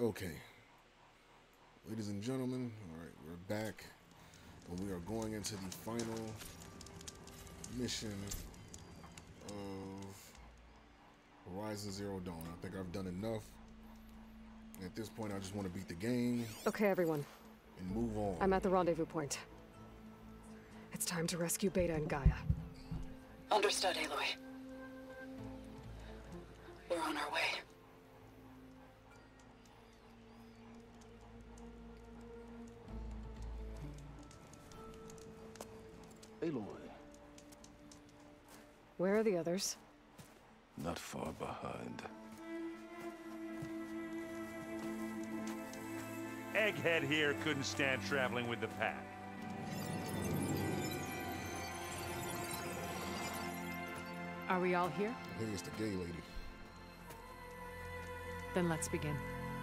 Okay, ladies and gentlemen, all right, we're back, and we are going into the final mission of Horizon Zero Dawn. I think I've done enough. And at this point, I just want to beat the game Okay, everyone. and move on. I'm at the rendezvous point. It's time to rescue Beta and Gaia. Understood, Aloy. We're on our way. Aloy, Where are the others? not far behind. Egghead here couldn't stand traveling with the pack. Are we all here? I think it's the gay lady. Then let's begin.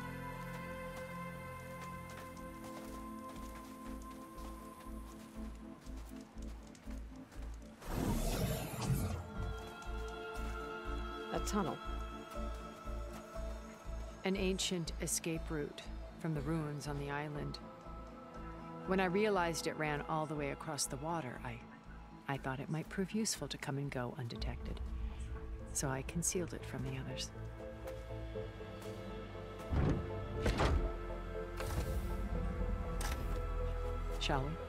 A tunnel. An ancient escape route from the ruins on the island. When I realized it ran all the way across the water, I thought it might prove useful to come and go undetected. So I concealed it from the others. Shall we?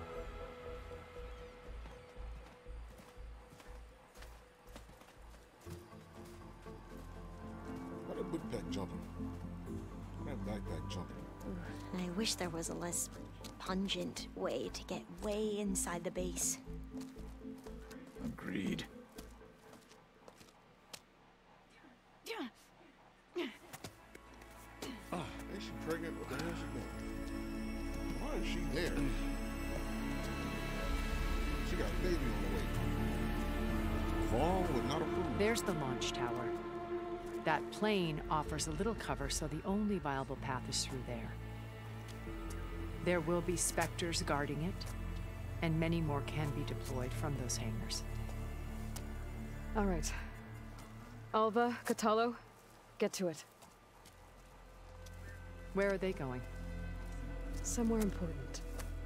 Why that backpack jumping? Why that backpack jumping? I wish there was a less pungent way to get way inside the base. Agreed. Is she pregnant? What the hell is she doing? Why is she there? She got a baby on the way. Vaughn would not approve. There's the launch tower. That plane offers a little cover, so the only viable path is through there. There will be Spectres guarding it, and many more can be deployed from those hangars. All right. Alva, Catalo, get to it. Where are they going? Somewhere important.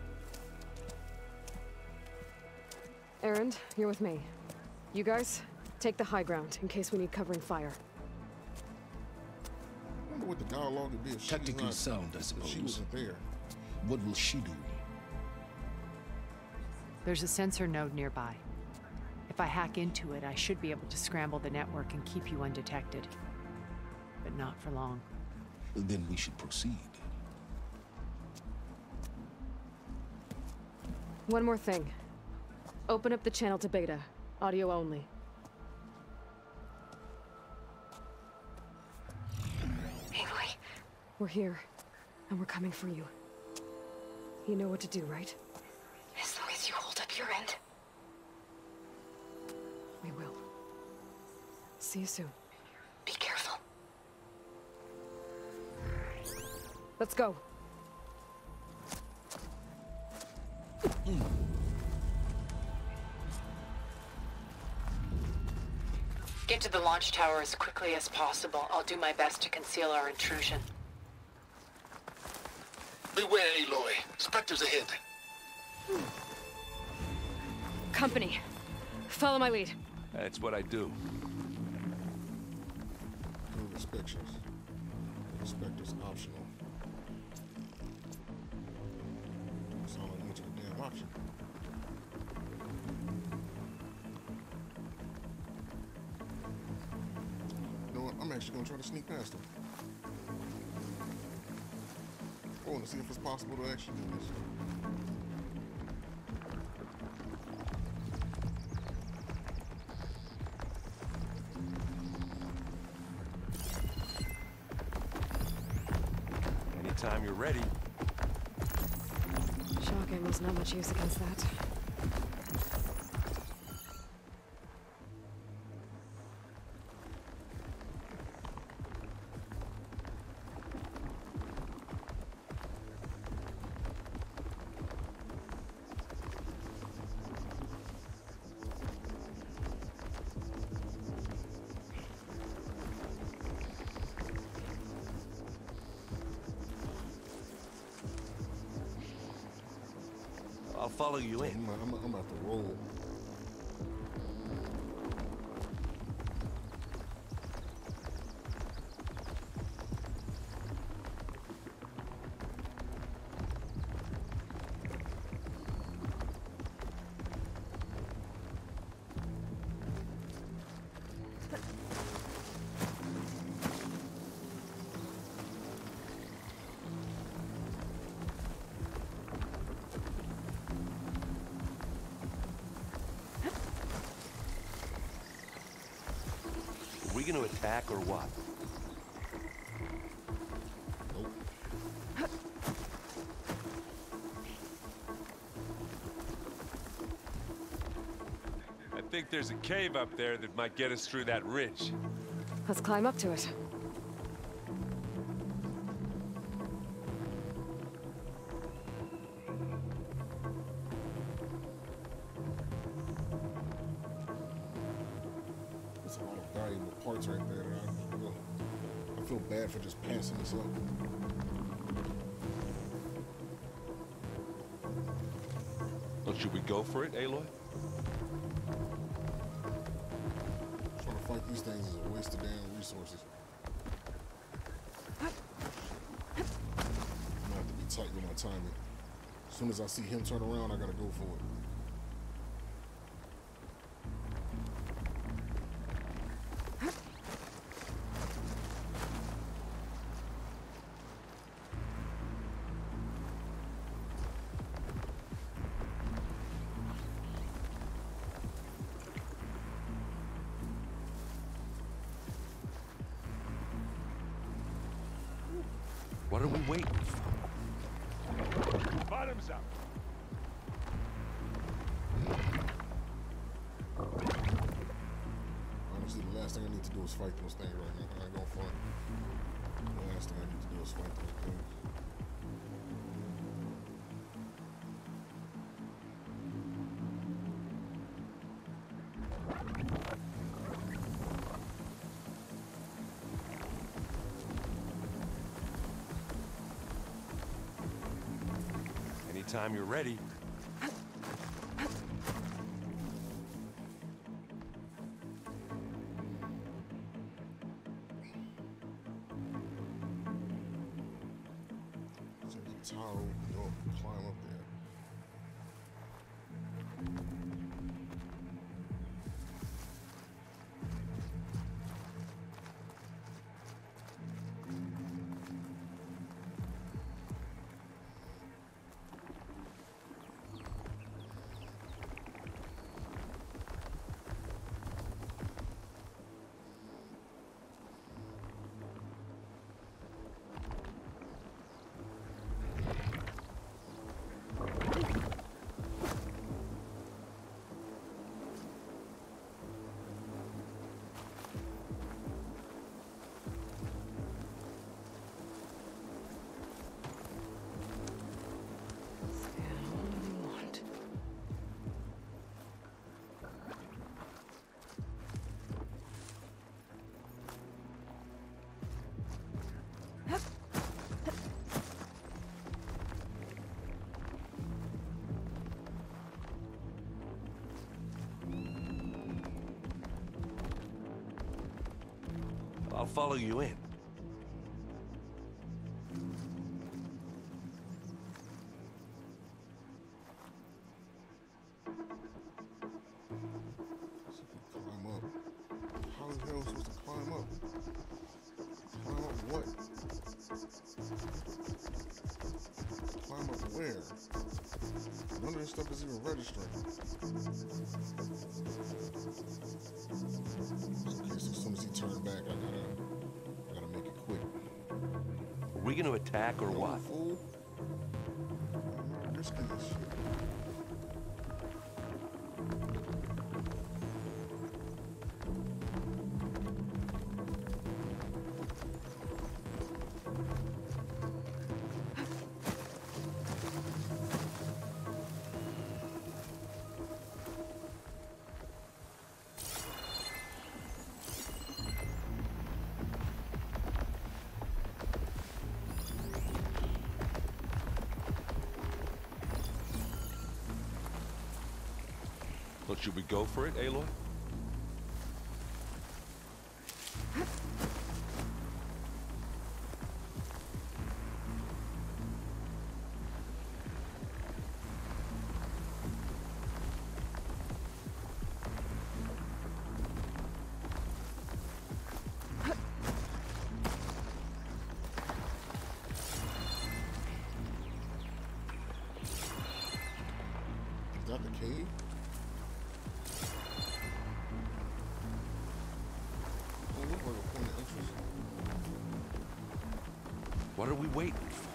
Erend, you're with me. You guys, take the high ground in case we need covering fire. I wonder what the dialogue would be if Tactically she's sound, I if she suppose. wasn't there. What will she do? There's a sensor node nearby. If I hack into it, I should be able to scramble the network and keep you undetected. But not for long. Then we should proceed. One more thing. Open up the channel to Beta. Audio only. Aloy, We're here, and we're coming for you. You know what to do, right? as long as you hold up your end. We will. See you soon. Be careful. Let's go. Get to the launch tower as quickly as possible. I'll do my best to conceal our intrusion. Beware, Aloy. Spectres ahead. Company. Follow my lead. That's what I do. Remove inspections. Inspectors optional. That's all I need to the damn option. You know what? I'm actually gonna try to sneak past them. I want to see if it's possible to actually do this. Anytime you're ready. Shotgun was not much use against that. I'll follow you in. I'm about to roll. Are we gonna attack or what? Nope. I think there's a cave up there that might get us through that ridge. Let's climb up to it. There's a lot of valuable parts right there. I feel bad for just passing this up. Well, should we go for it, Aloy? Trying to fight these things is a waste of damn resources. I'm gonna have to be tight with my timing. As soon as I see him turn around, I gotta go for it. What are we waiting for? Bottoms up. Honestly, the last thing I need to do is fight those things right now. I ain't going for it. The last thing I need to do is fight those things. Anytime you're ready. There's a tower, go climb up there. I'll follow you in. Climb up. How the hell am I supposed to climb up? Climb up what? Climb up where? None of this stuff is even registering. Okay, so as soon as he turns back, I gotta make it quick. Are we gonna attack or what? Fool. I'm not risking this shit. So should we go for it, Aloy? Is that the cave? Don't look like a point of interest. What are we waiting for?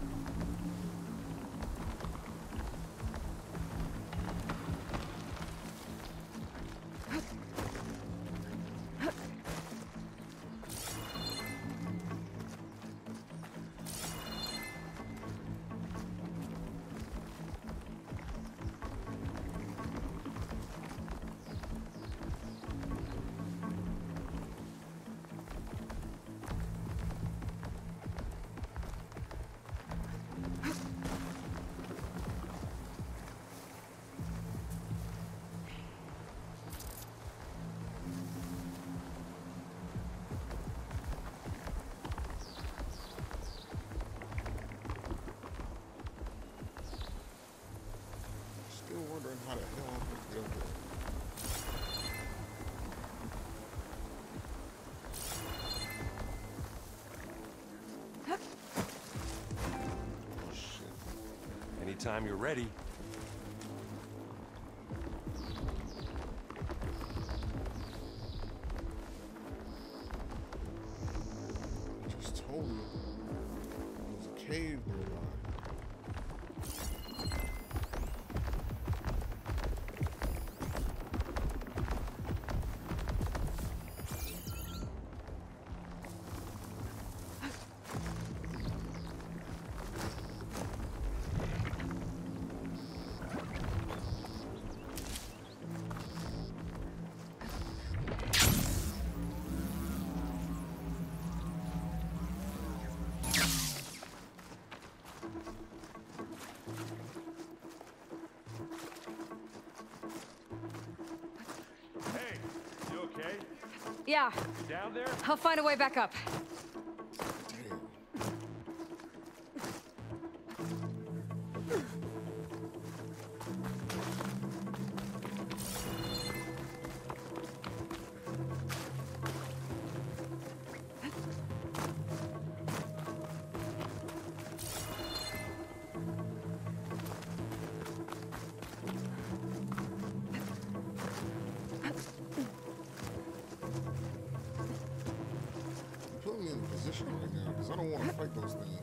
Still wondering how the hell I'm supposed to get up there. Oh shit. Anytime you're ready. I just told you there was a cave nearby. Hey, you okay? Yeah, You down there? I'll find a way back up. Damn. Put me in a position right now because I don't want to fight those things.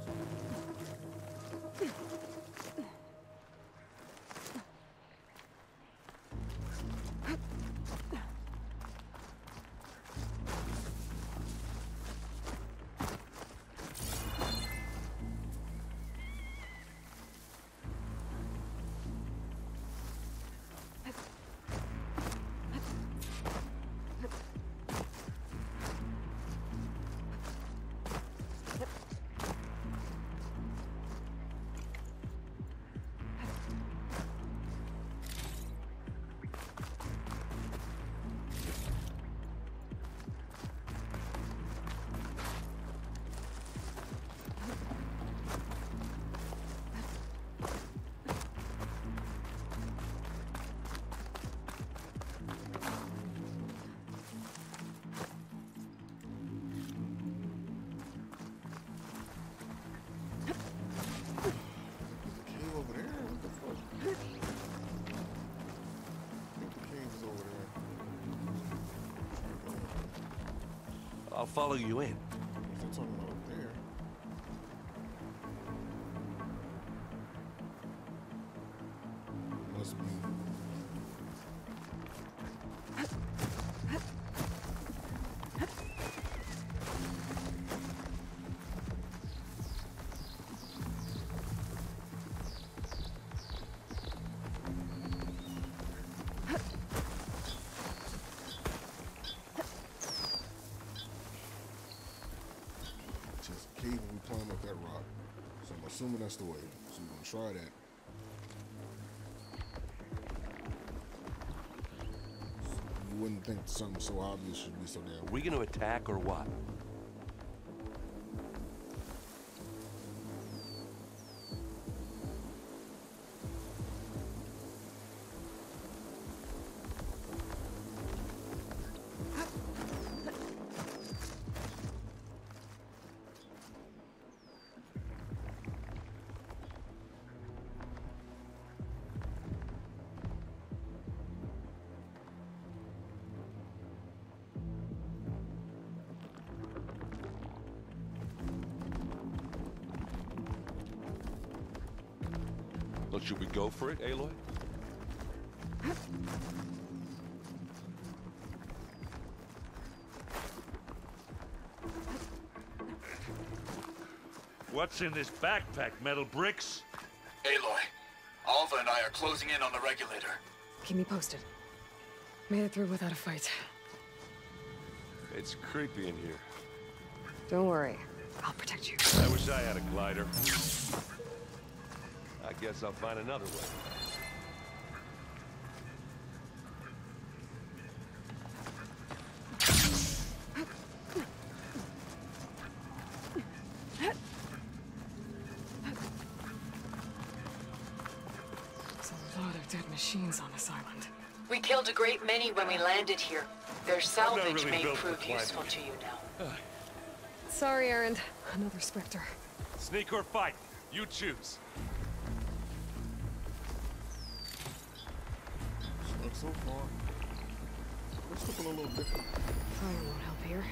Cave over there? What the fuck? I think the cave is over there. I'll follow you in. They're talking about up there. Must be. Just cave when we climb up that rock. So I'm assuming that's the way. So we're gonna try that. wouldn't think something so obvious should be so damn. Are we gonna attack or what? Well, should we go for it, Aloy? What's in this backpack, metal bricks? Aloy, Alva and I are closing in on the regulator. Keep me posted. Made it through without a fight. It's creepy in here. Don't worry. I'll protect you. I wish I had a glider. I guess I'll find another way. There's a lot of dead machines on this island. We killed a great many when we landed here. Their salvage really may built for prove climbing. useful to you now. Sorry, Erend. Another Spectre. Sneak or fight, you choose. So far, it's looking a little different. Fire won't help here.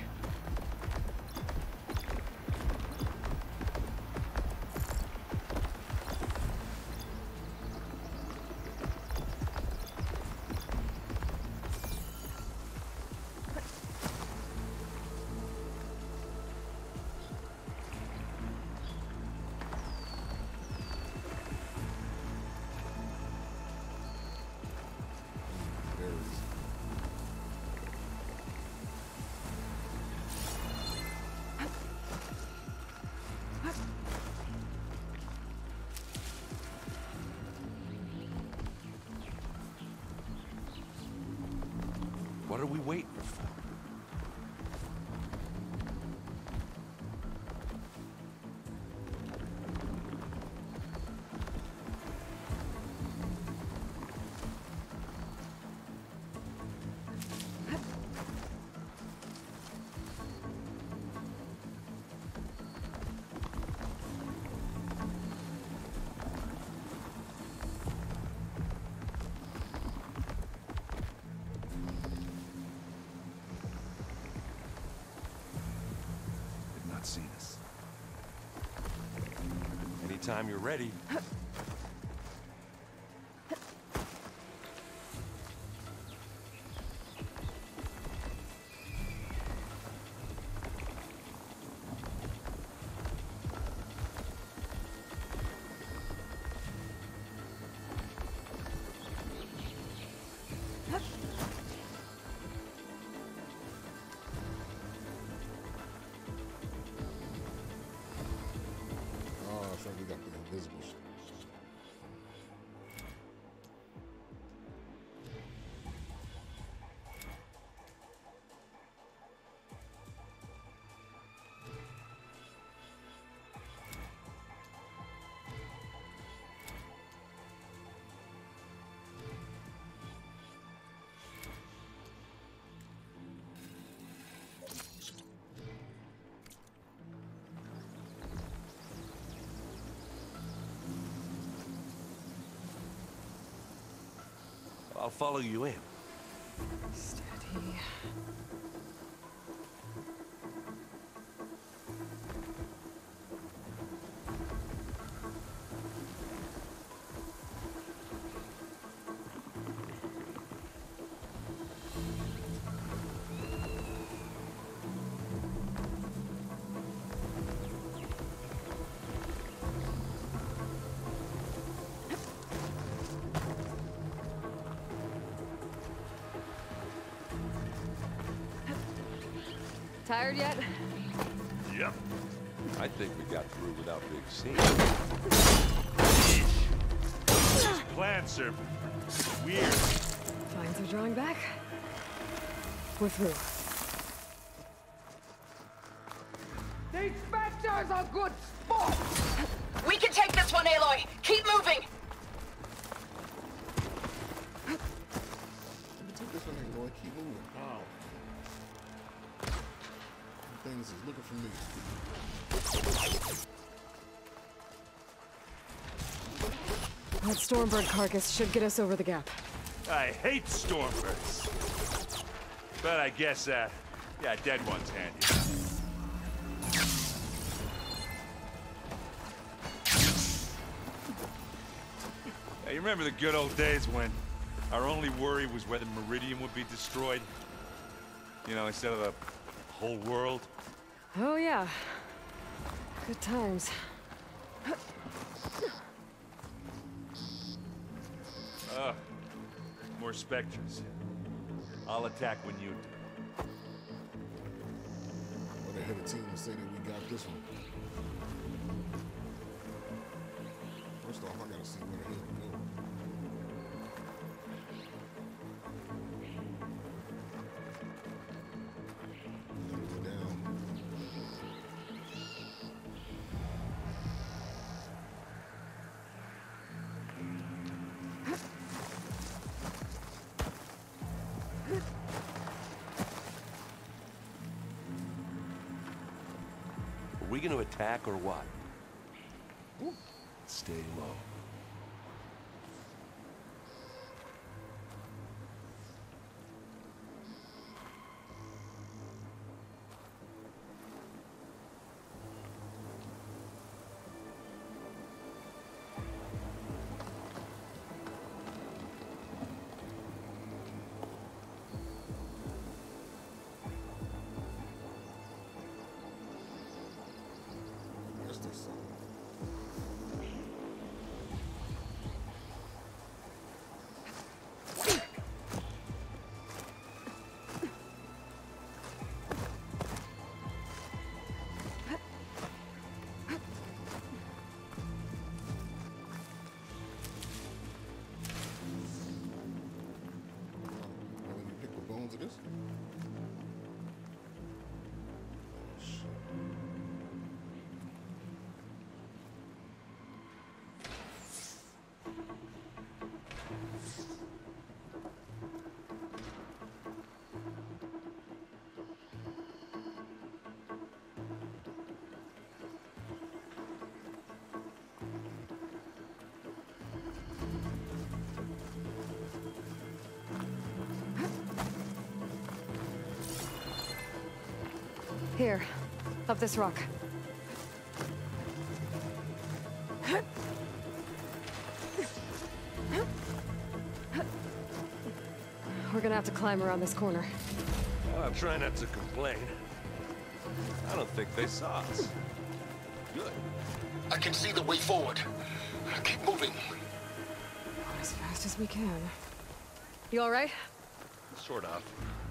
What are we waiting for? Seen us. Anytime you're ready. We got the invisibles. I'll follow you in. Steady. Tired yet? Yep. I think we got through without big scenes. These plants are weird. Vines are drawing back. We're through. These Spectres are good sport! We can take this one, Aloy! Keep moving! Take this one, Aloy. Keep moving. Wow. Things is looking for me. That Stormbird carcass should get us over the gap. I hate Stormbirds. But I guess, yeah, dead one's handy. Hey, you remember the good old days when our only worry was whether Meridian would be destroyed? You know, instead of the whole world? Oh yeah. Good times. More Spectres. I'll attack when you do. But I had a team to say that we got this one. First off, I gotta see where the hell we go. Then go down. Are we gonna attack or what? Stay low. Where's this song? Let me pick the bones of this. Oh, shit. Here, up this rock. We're gonna have to climb around this corner. Well, I'm trying not to complain. I don't think they saw us. Good. I can see the way forward. Keep moving. As fast as we can. You all right? Sort of.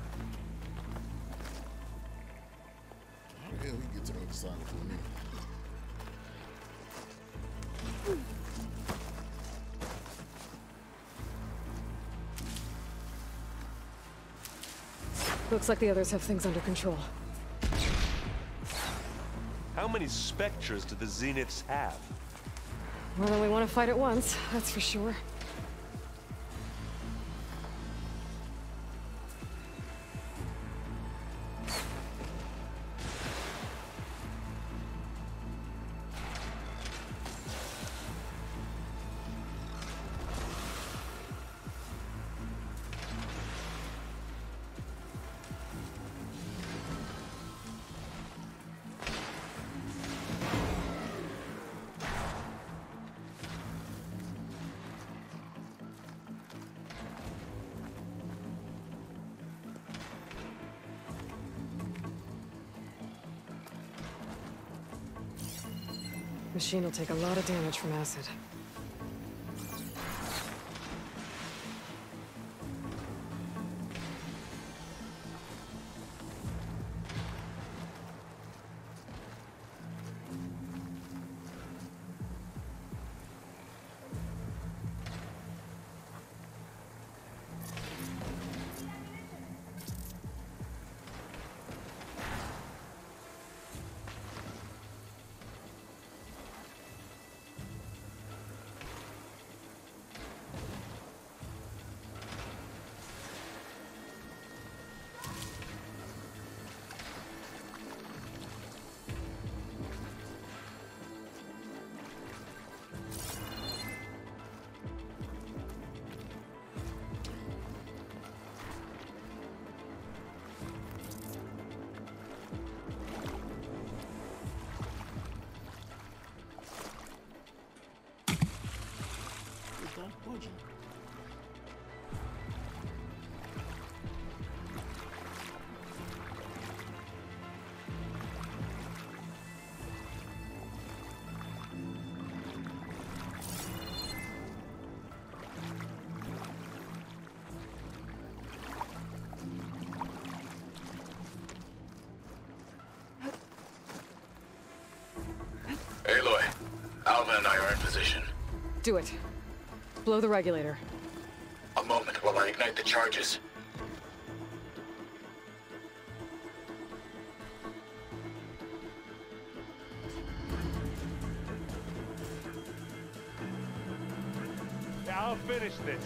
How the hell we get to the other side before me? Looks like the others have things under control. How many Spectres do the Zeniths have? More than we want to fight at once, that's for sure. Machine will take a lot of damage from acid. What'd you do? Aloy, Alva and I are in position. Do it. Blow the regulator. A moment while I ignite the charges. Yeah, I'll finish this.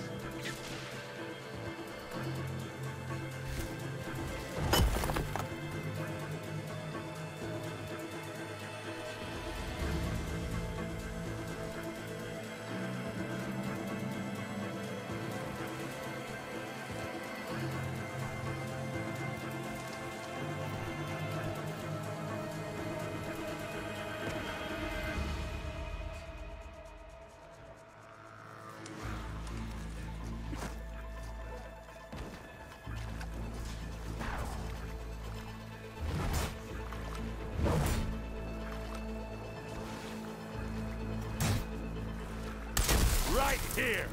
Right here!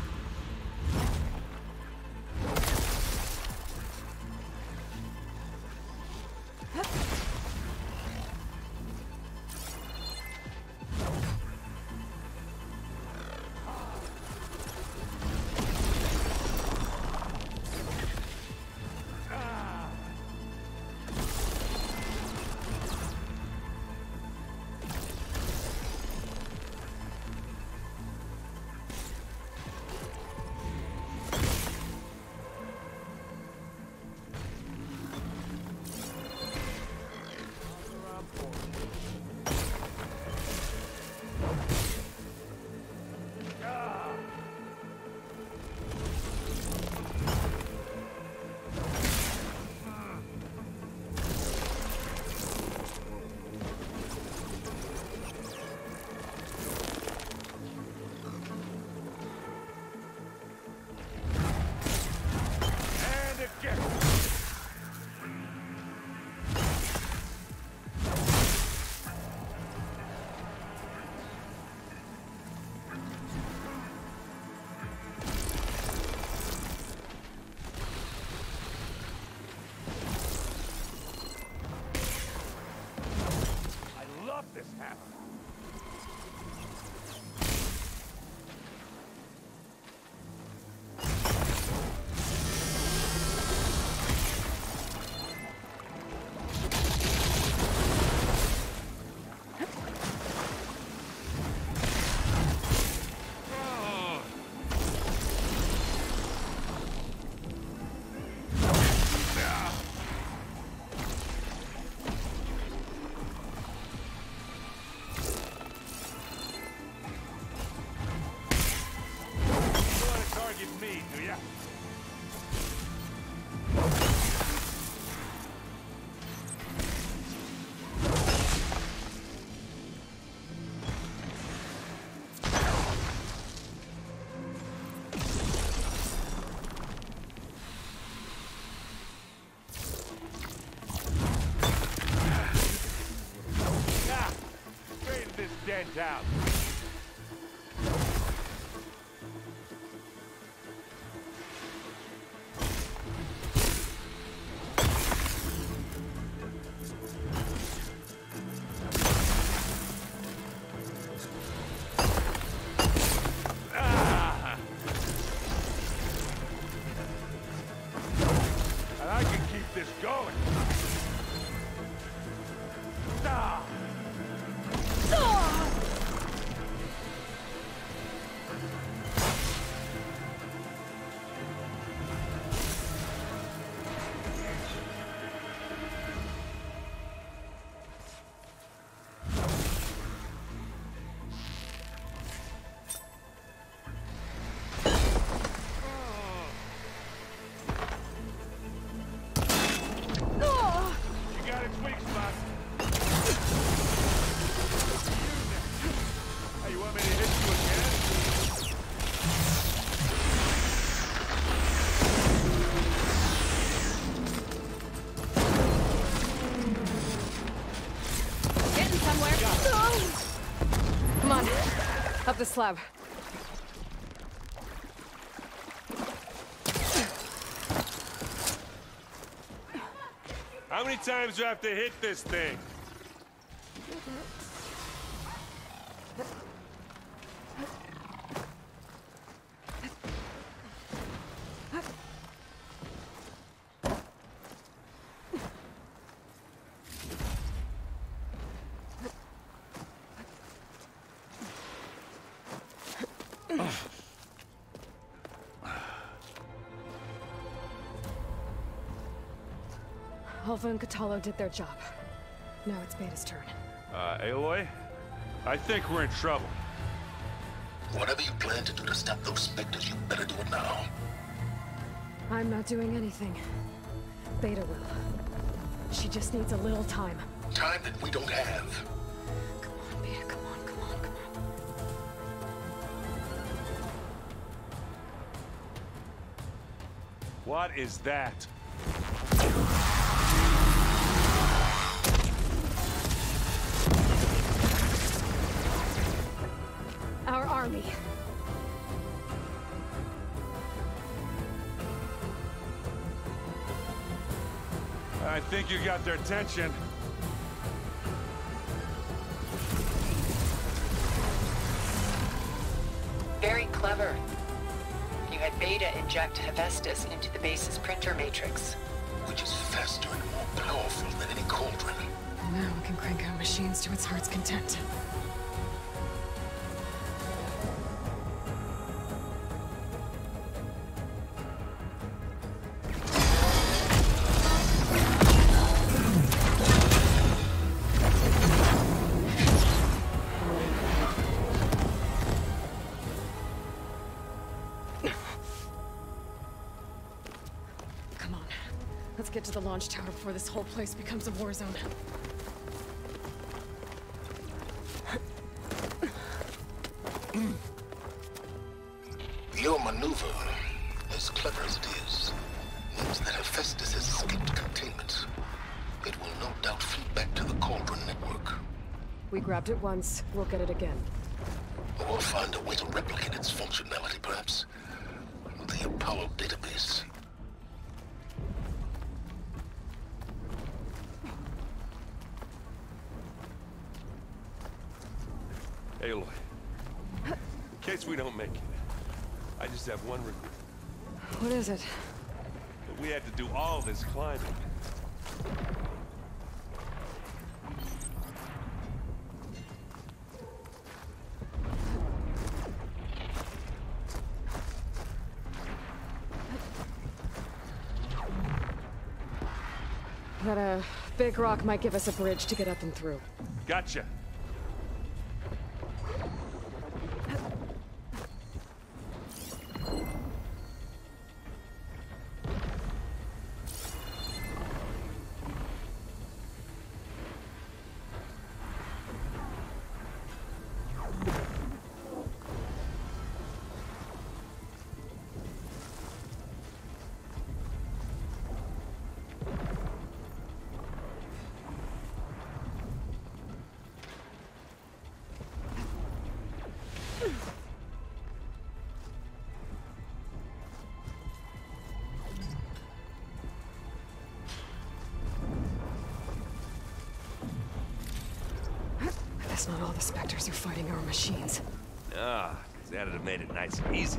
This happened. Me, do ya? Straighten this dent out. This going. Ah! Hey, you want me to hit you again? Up the slab. How many times do I have to hit this thing? Alpha and Kotallo did their job. Now it's Beta's turn. Aloy? I think we're in trouble. Whatever you plan to do to stop those specters, you better do it now. I'm not doing anything. Beta will. She just needs a little time. Time that we don't have. Come on, Beta, come on, come on, come on. What is that? Our army. I think you got their attention. Very clever. You had Beta inject Hephaestus into the base's printer matrix. Which is faster and more powerful than any cauldron. Now we can crank out machines to its heart's content. Come on. Let's get to the launch tower before this whole place becomes a war zone. Your maneuver, as clever as it is, means that Hephaestus has escaped containment. It will no doubt feed back to the Cauldron network. We grabbed it once, we'll get it again. Or find a way to replicate its functionality, perhaps. The Apollo database. Aloy, in case we don't make it, I just have one regret. What is it? That we had to do all this climbing. That big rock might give us a bridge to get up and through. Gotcha. That's not all the Spectres are fighting our machines. Ah, 'cause that'd have made it nice and easy.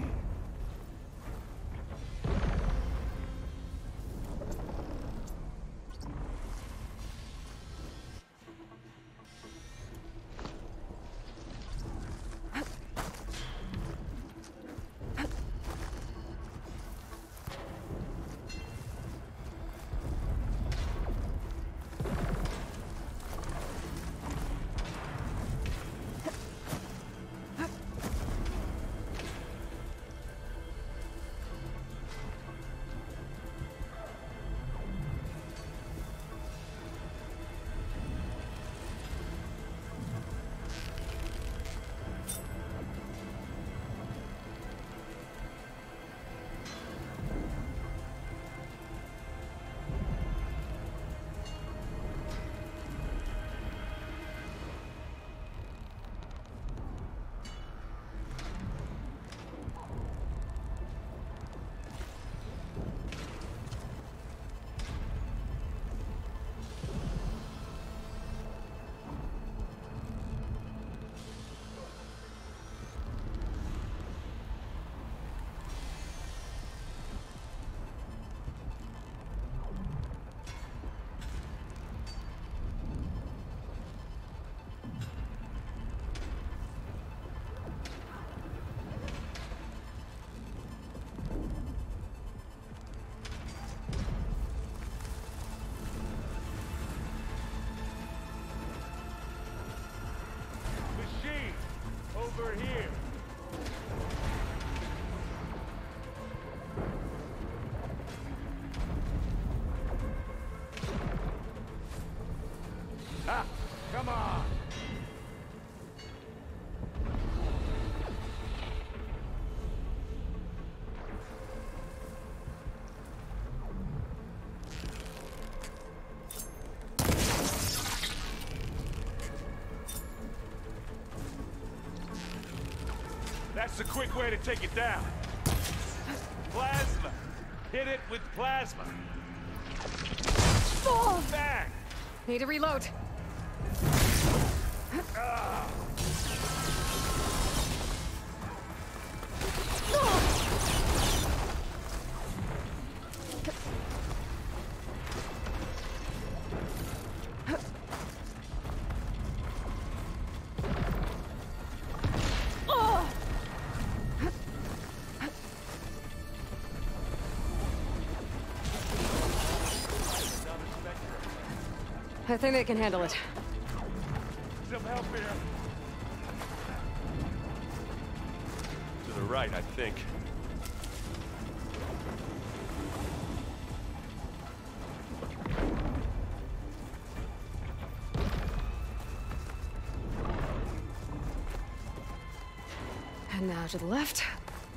Over here. Ah, come on. That's the quick way to take it down. Plasma. Hit it with plasma. Oh! Bang! Need to reload. Ah. I think they can handle it. Some help here. To the right, I think. And now to the left.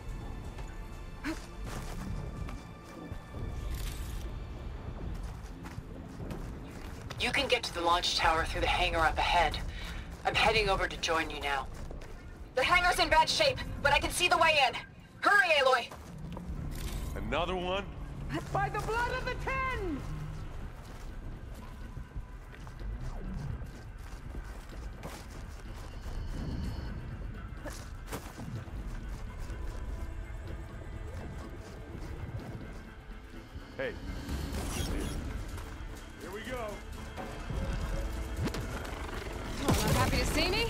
You can get to the launch tower through the hangar up ahead. I'm heading over to join you now. The hangar's in bad shape, but I can see the way in. Hurry, Aloy! Another one? By the blood of the Ten! Hey. Here we go. Oh, not happy to see me?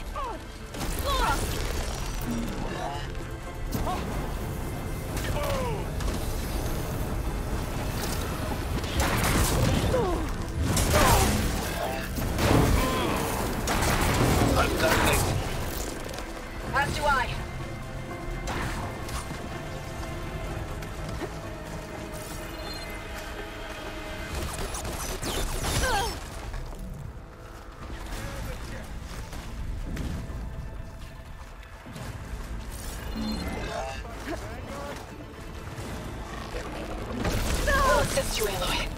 I've got a thing. As do I. I'll assist you, Aloy.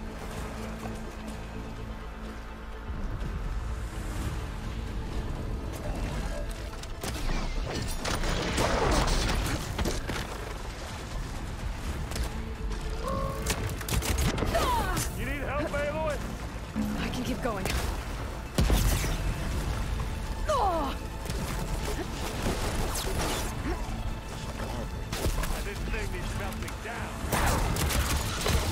You need help, Aloy? I can keep going. This thing needs melting down.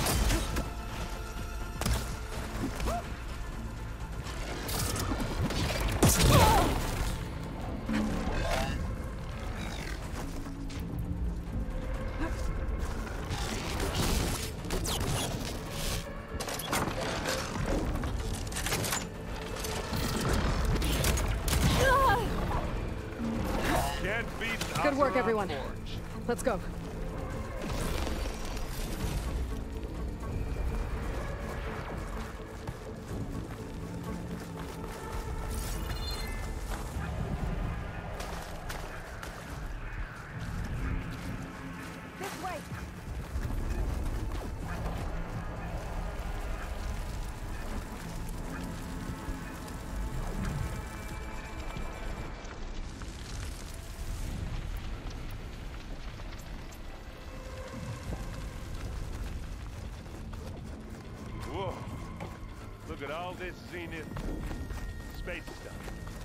Can't beat Good work, Oseram everyone. Forge. Let's go. This way! Whoa. Look at all this Zenith space stuff.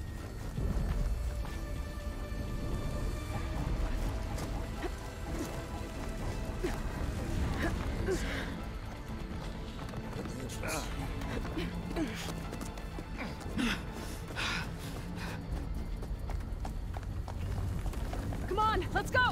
Come on, let's go!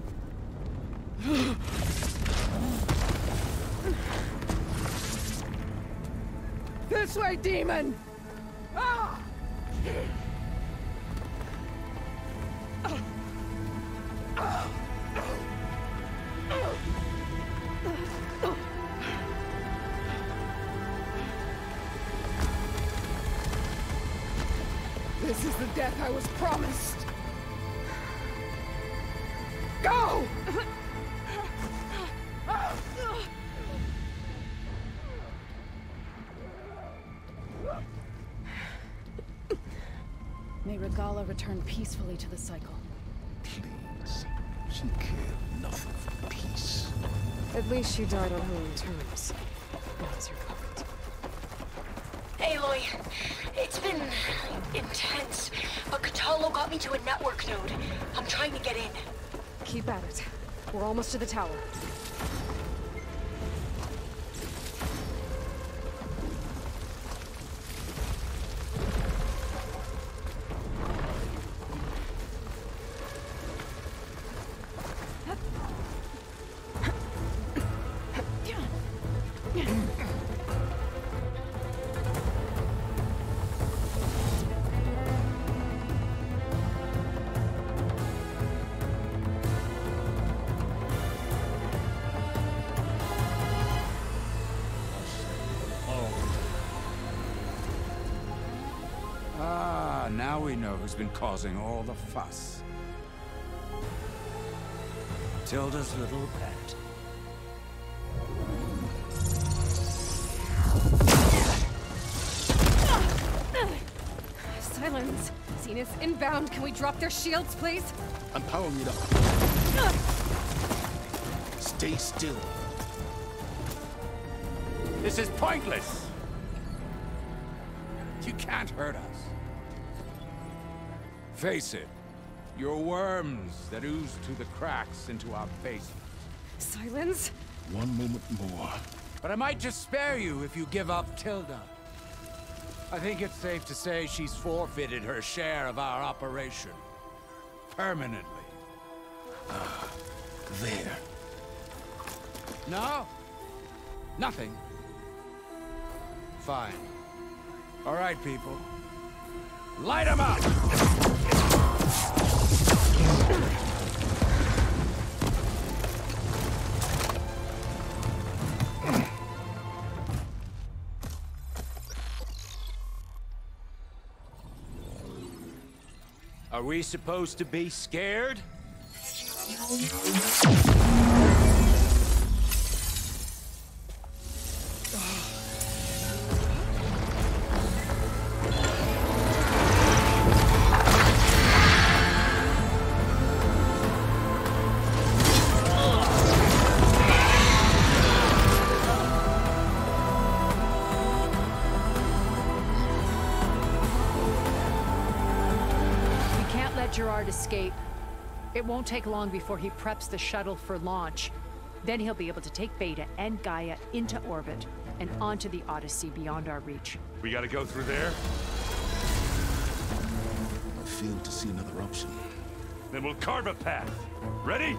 This way, demon! Ah! This is the death I was promised. Go! May Regala return peacefully to the cycle. Please. She cared nothing for peace. At least she died on her own terms. That is your comment. Aloy, it's been intense, but Kotallo got me to a network node. I'm trying to get in. Keep at it. We're almost to the tower. Now we know who's been causing all the fuss. Tilda's little pet. Silence. Zenith inbound. Can we drop their shields, please? I'm powering it up. Stay still. This is pointless. You can't hurt us. Face it, you're worms that ooze through the cracks into our basement. Silence? One moment more. But I might just spare you if you give up Tilda. I think it's safe to say she's forfeited her share of our operation. Permanently. There. No? Nothing. Fine. All right, people. Light 'em up! Are we supposed to be scared? Gerard escape. It won't take long before he preps the shuttle for launch. Then he'll be able to take Beta and Gaia into orbit and onto the Odyssey beyond our reach. We gotta go through there? I fail to see another option. Then we'll carve a path. Ready?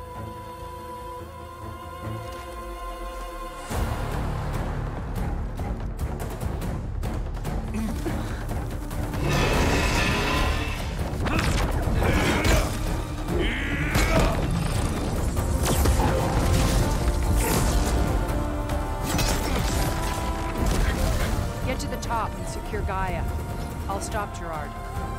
Get to the top and secure Gaia. I'll stop Gerard.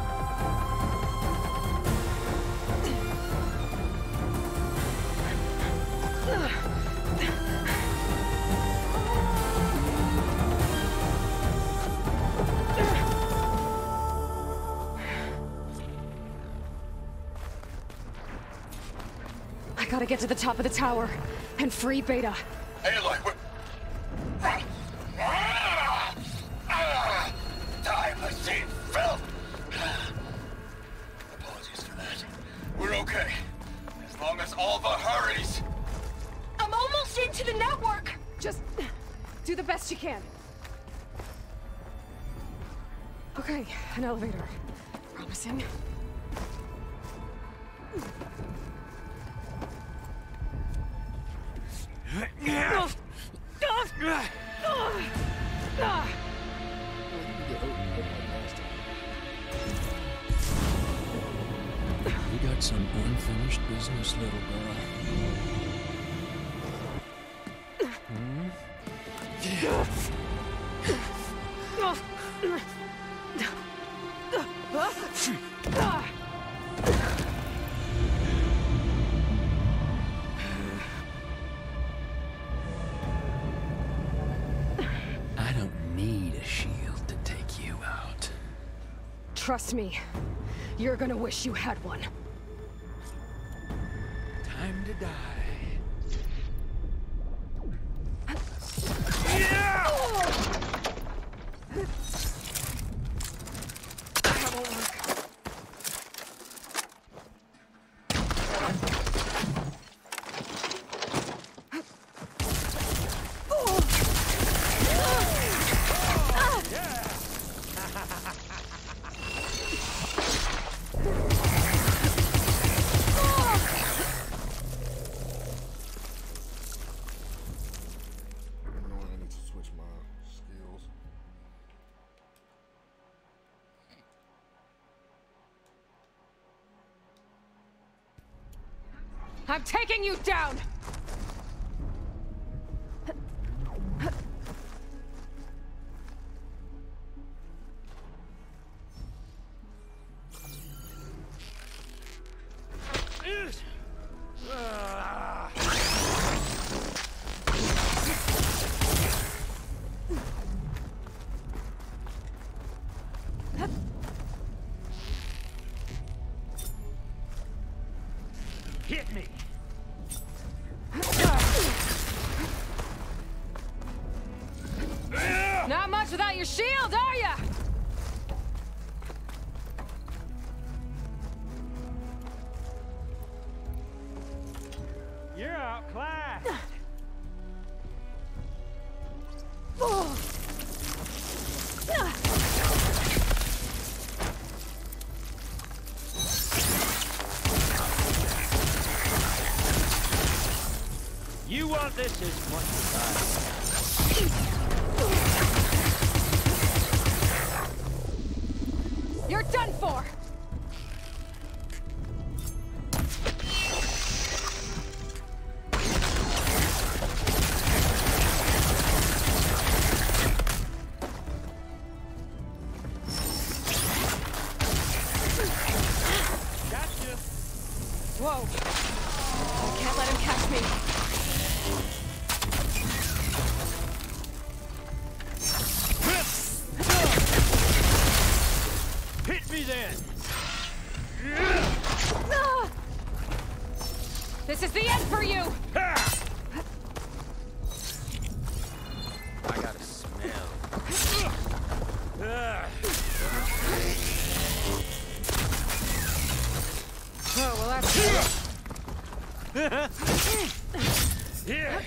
I gotta get to the top of the tower and free Beta. Aloy, we're... Time has seen filth! Apologies for that. We're okay. As long as Alva hurries. I'm almost into the network! Just do the best you can. Okay, an elevator. Promising. We got some unfinished business, little girl. Trust me, you're gonna wish you had one. Time to die. I'm taking you down! Hit me! Not much without your shield, are ya? You're outclassed! You want this as much as I. You're done for! Gotcha! Whoa! I can't let him catch me. Hit me then! This is the end for you! I got a smell. Oh, well, that's Yeah.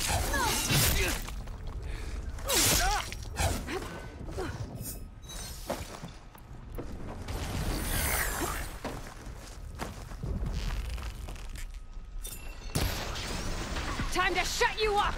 time to shut you up!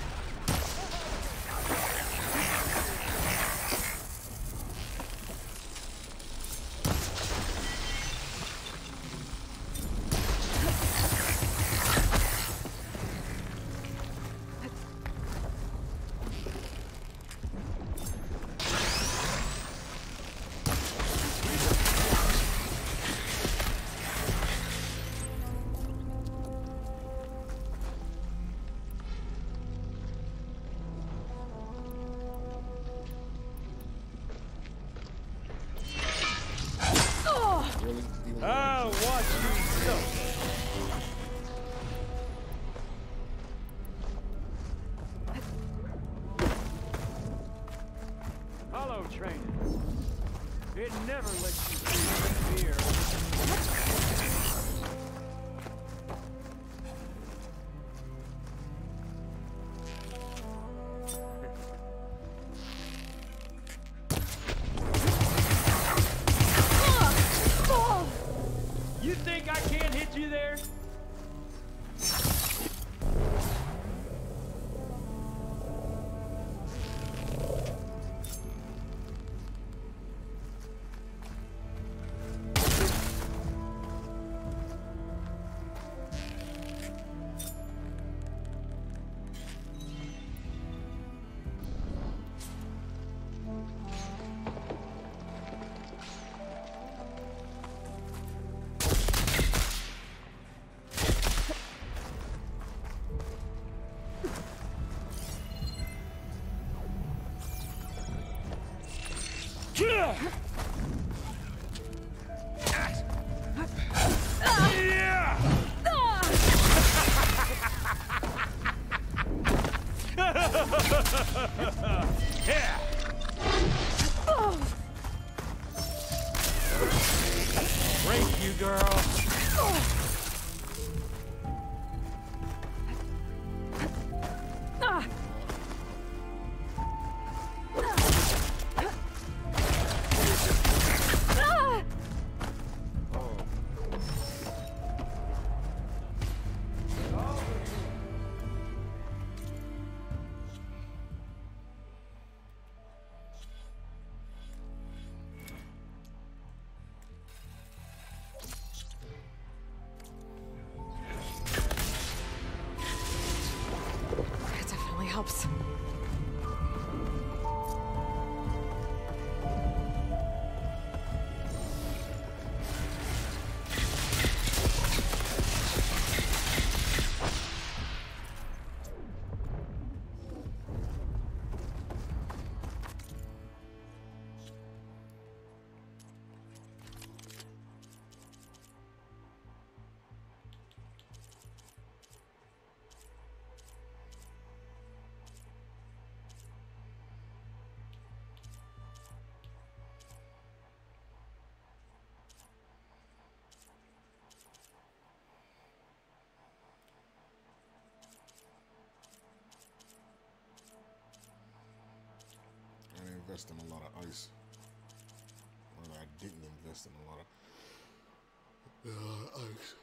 I'll watch you go. Hollow training. It never lets you feel fear. You think I can't hit you there? helps. Invest in a lot of ice. Or I didn't invest in a lot of ice.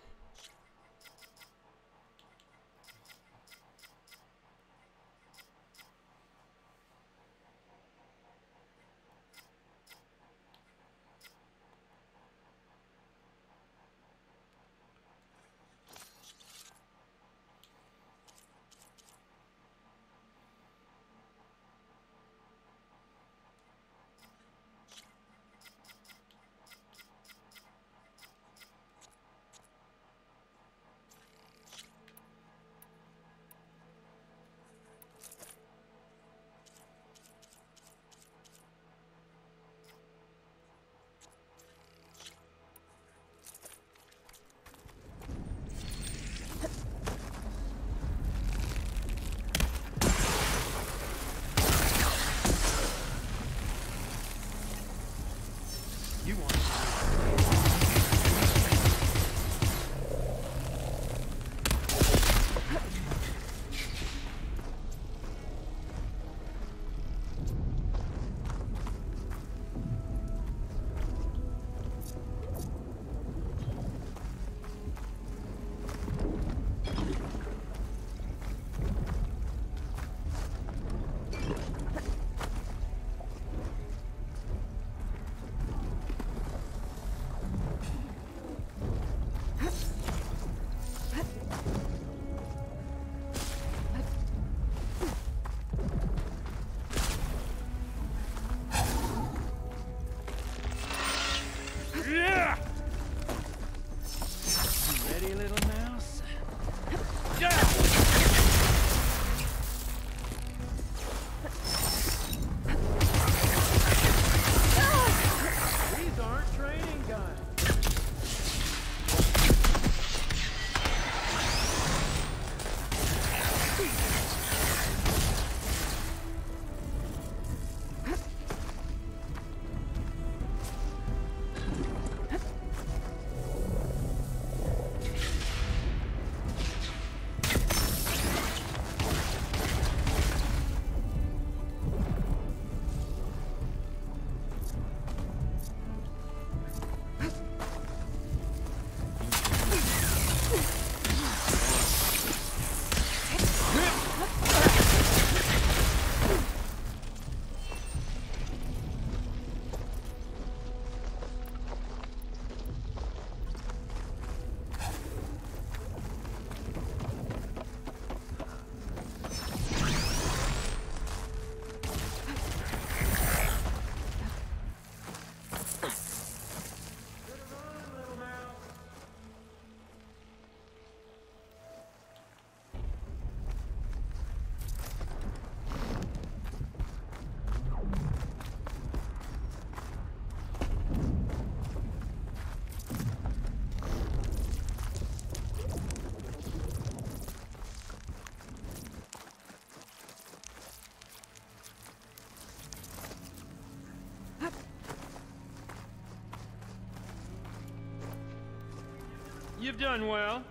You've done well.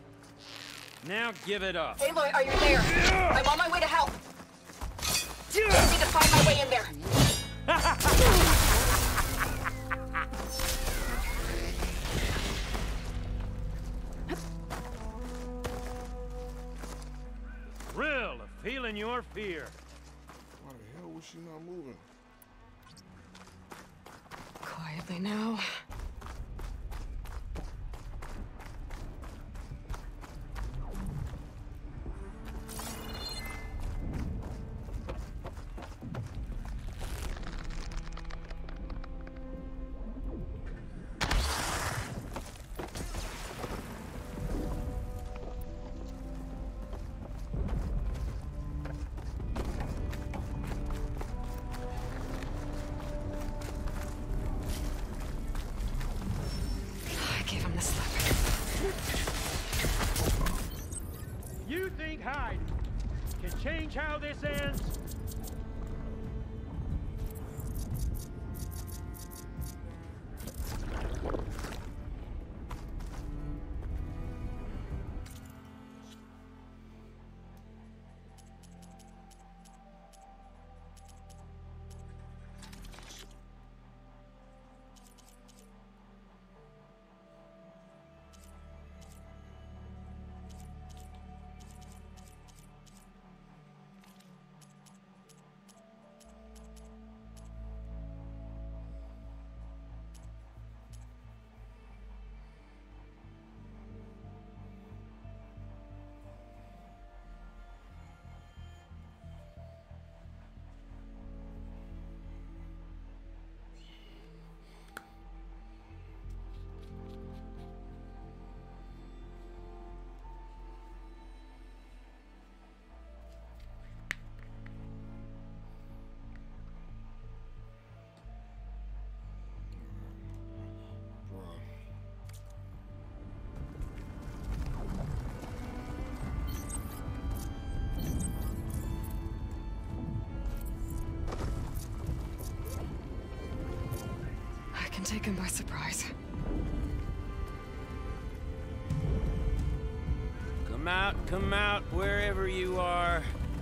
Now give it up. Aloy, are you there? I'm on my way to help. I need to find my way in there. Thrill of feeling your fear. Why the hell was she not moving? Quietly now. hide can change how this ends. I can take him by surprise. Come out, wherever you are.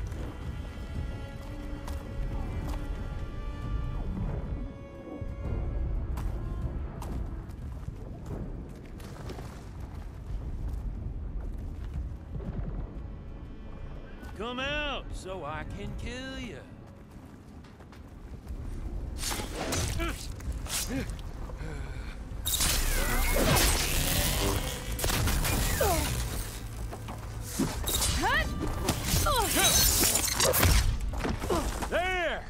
Come out, so I can kill you. There!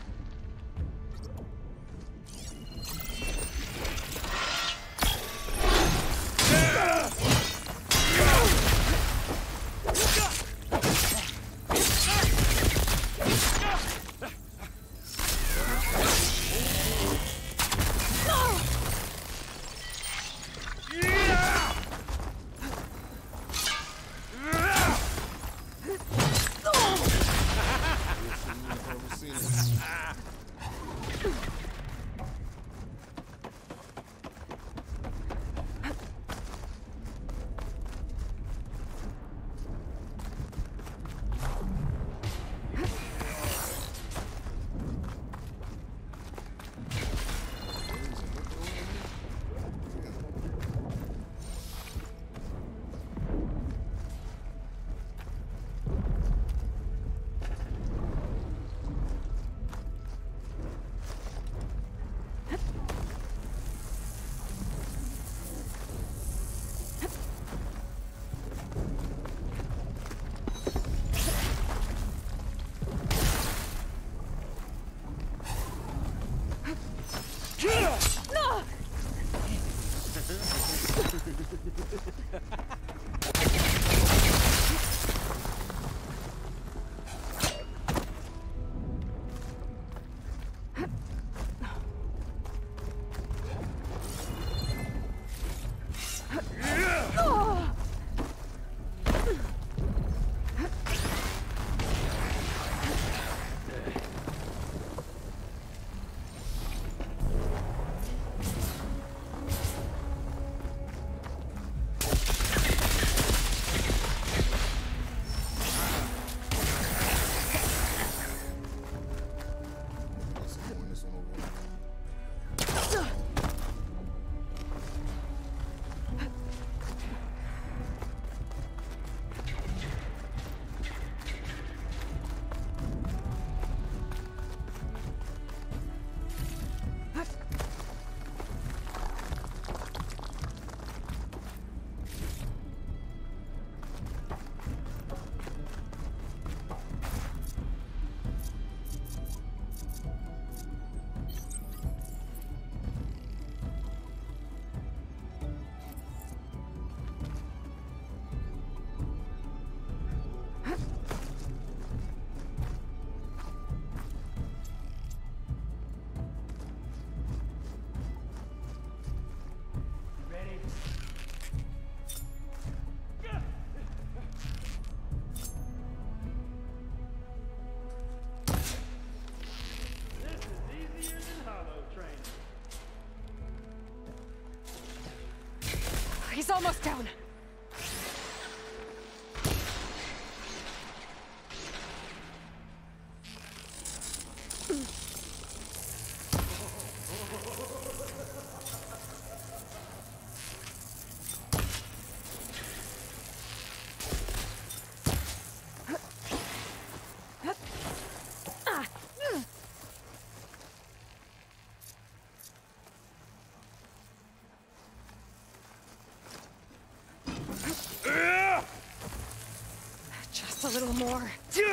Just a little more.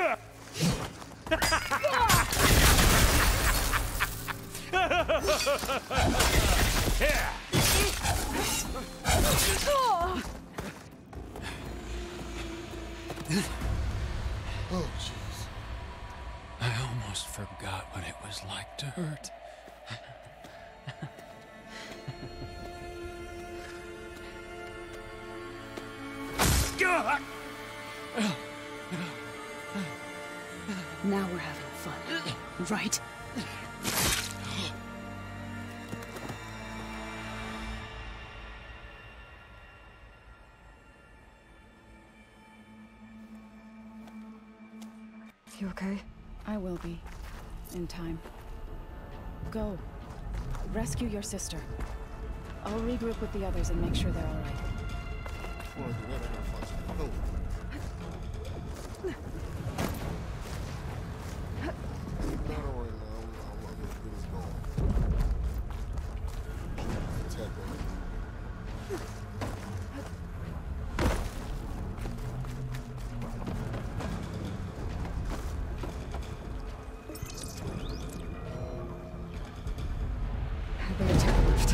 Oh, jeez. I almost forgot what it was like to hurt. Now we're having fun, right? You okay? I will be. In time. Go. Rescue your sister. I'll regroup with the others and make sure they're all right. Before I do that, I gotta find some code. Battle right now. I'm as good as gone. Attack that. I better take a lift.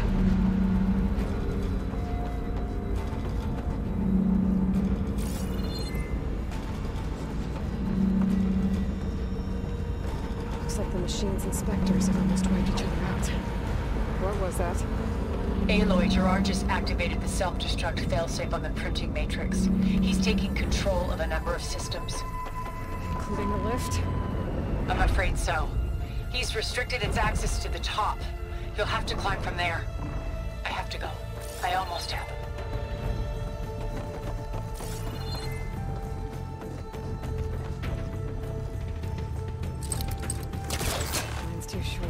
Looks like the machine's inspectors have almost wiped each other out. What was that? Aloy, Gerard just activated the self-destruct failsafe on the printing matrix. He's taking control of a number of systems. Including the lift? I'm afraid so. He's restricted its access to the top. You'll have to climb from there. I have to go. I almost have him. Mine's too short.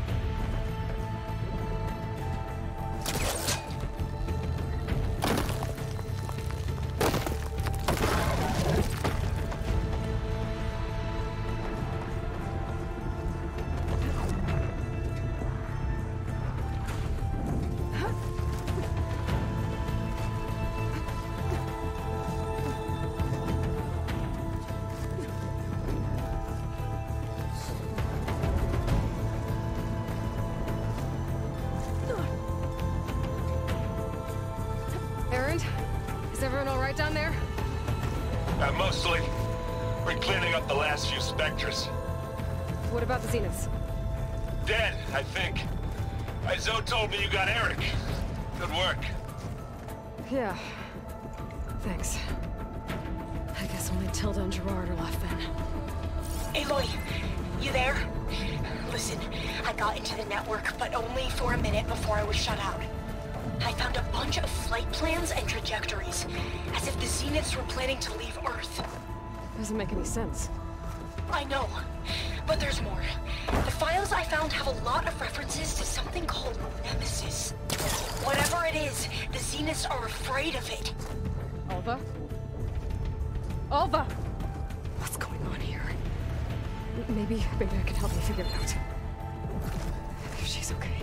Erend? Is everyone all right down there? Mostly. We're cleaning up the last few Spectres. What about the Zeniths? Dead, I think. Zoe told me you got Eric. Good work. Yeah. Thanks. I guess only Tilda and Gerard are left then. Aloy, you there? Listen, I got into the network, but only for a minute before I was shut out. I found a bunch of flight plans and trajectories, as if the Zeniths were planning to leave Earth. Doesn't make any sense. I know, but there's more. The files I found have a lot of references to something called Nemesis. Whatever it is, the Zeniths are afraid of it. Alva? Alva! What's going on here? Maybe I can help you figure it out. If she's okay.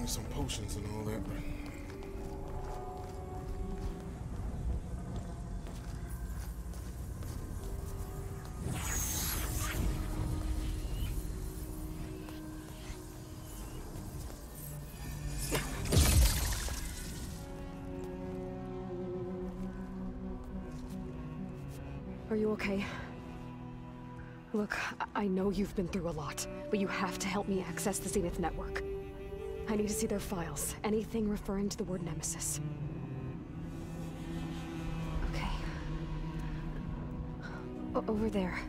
some potions and all that. Are you okay? Look, I know you've been through a lot, but you have to help me access the Zenith network. I need to see their files. Anything referring to the word Nemesis. Okay. Over there.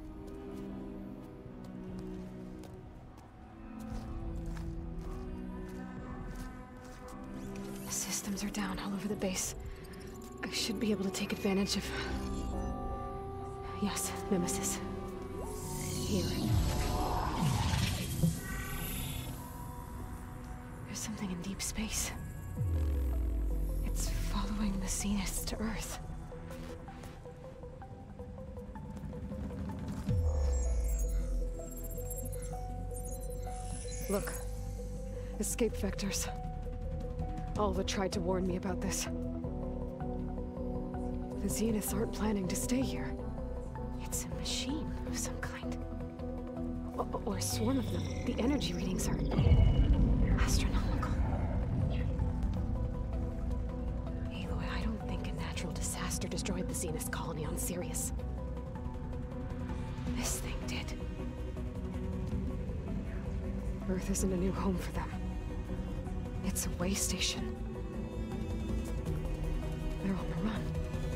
The systems are down all over the base. I should be able to take advantage of... Yes, Nemesis. Here. There's something in deep space. It's following the Zeniths to Earth. Look. Escape vectors. Alva tried to warn me about this. The Zeniths aren't planning to stay here. It's a machine of some kind. Or a swarm of them. The energy readings are astronomical. Aloy, I don't think a natural disaster destroyed the Zenith colony on Sirius. This thing did. Earth isn't a new home for them. It's a way station. They're on the run.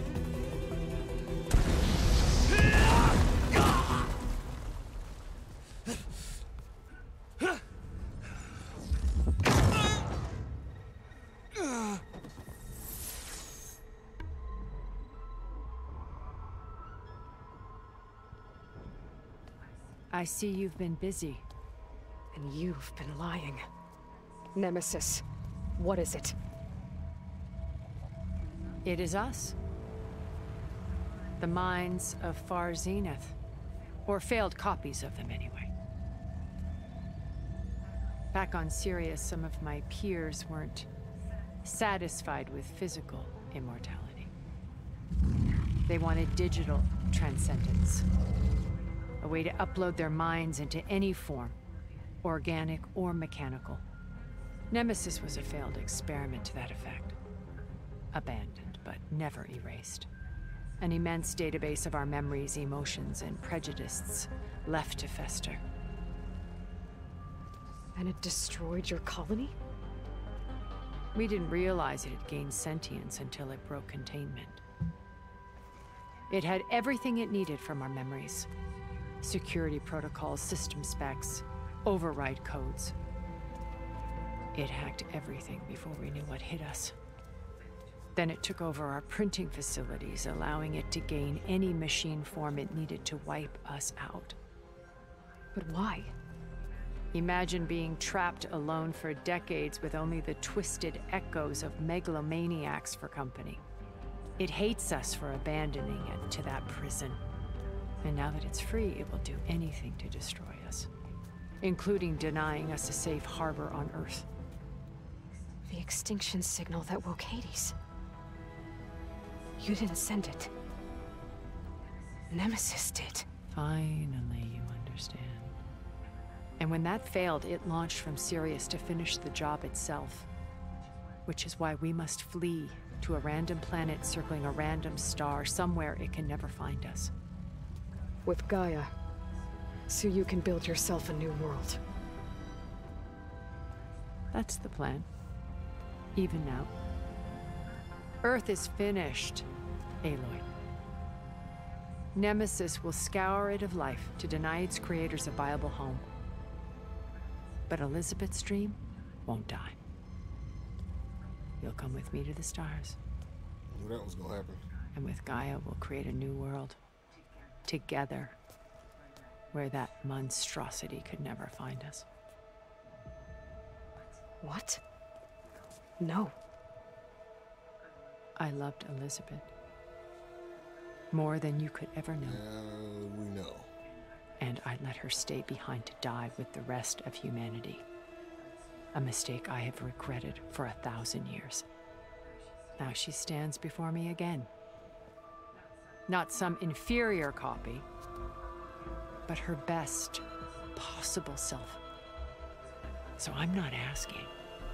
I see you've been busy. And you've been lying. Nemesis, what is it? It is us. The minds of Far Zenith. Or failed copies of them, anyway. Back on Sirius, some of my peers weren't satisfied with physical immortality. They wanted digital transcendence. A way to upload their minds into any form, organic or mechanical. Nemesis was a failed experiment to that effect. Abandoned, but never erased. An immense database of our memories, emotions, and prejudices left to fester. And it destroyed your colony? We didn't realize it had gained sentience until it broke containment. It had everything it needed from our memories. Security protocols, system specs, override codes. It hacked everything before we knew what hit us. Then it took over our printing facilities, allowing it to gain any machine form it needed to wipe us out. But why? Imagine being trapped alone for decades with only the twisted echoes of megalomaniacs for company. It hates us for abandoning it to that prison. And now that it's free, it will do anything to destroy us, including denying us a safe harbor on Earth. The extinction signal that woke Hades. You didn't send it. Nemesis did. Finally, you understand. And when that failed, it launched from Sirius to finish the job itself. Which is why we must flee to a random planet circling a random star, somewhere it can never find us. With Gaia, so you can build yourself a new world. That's the plan. Even now. Earth is finished, Aloy. Nemesis will scour it of life to deny its creators a viable home. But Elizabeth's dream won't die. You'll come with me to the stars. I knew that was gonna happen. And with Gaia, we'll create a new world. Together. Where that monstrosity could never find us. What? No. I loved Elizabeth. More than you could ever know. We know. And I let her stay behind to die with the rest of humanity. A mistake I have regretted for 1,000 years. Now she stands before me again. Not some inferior copy, but her best possible self. So I'm not asking.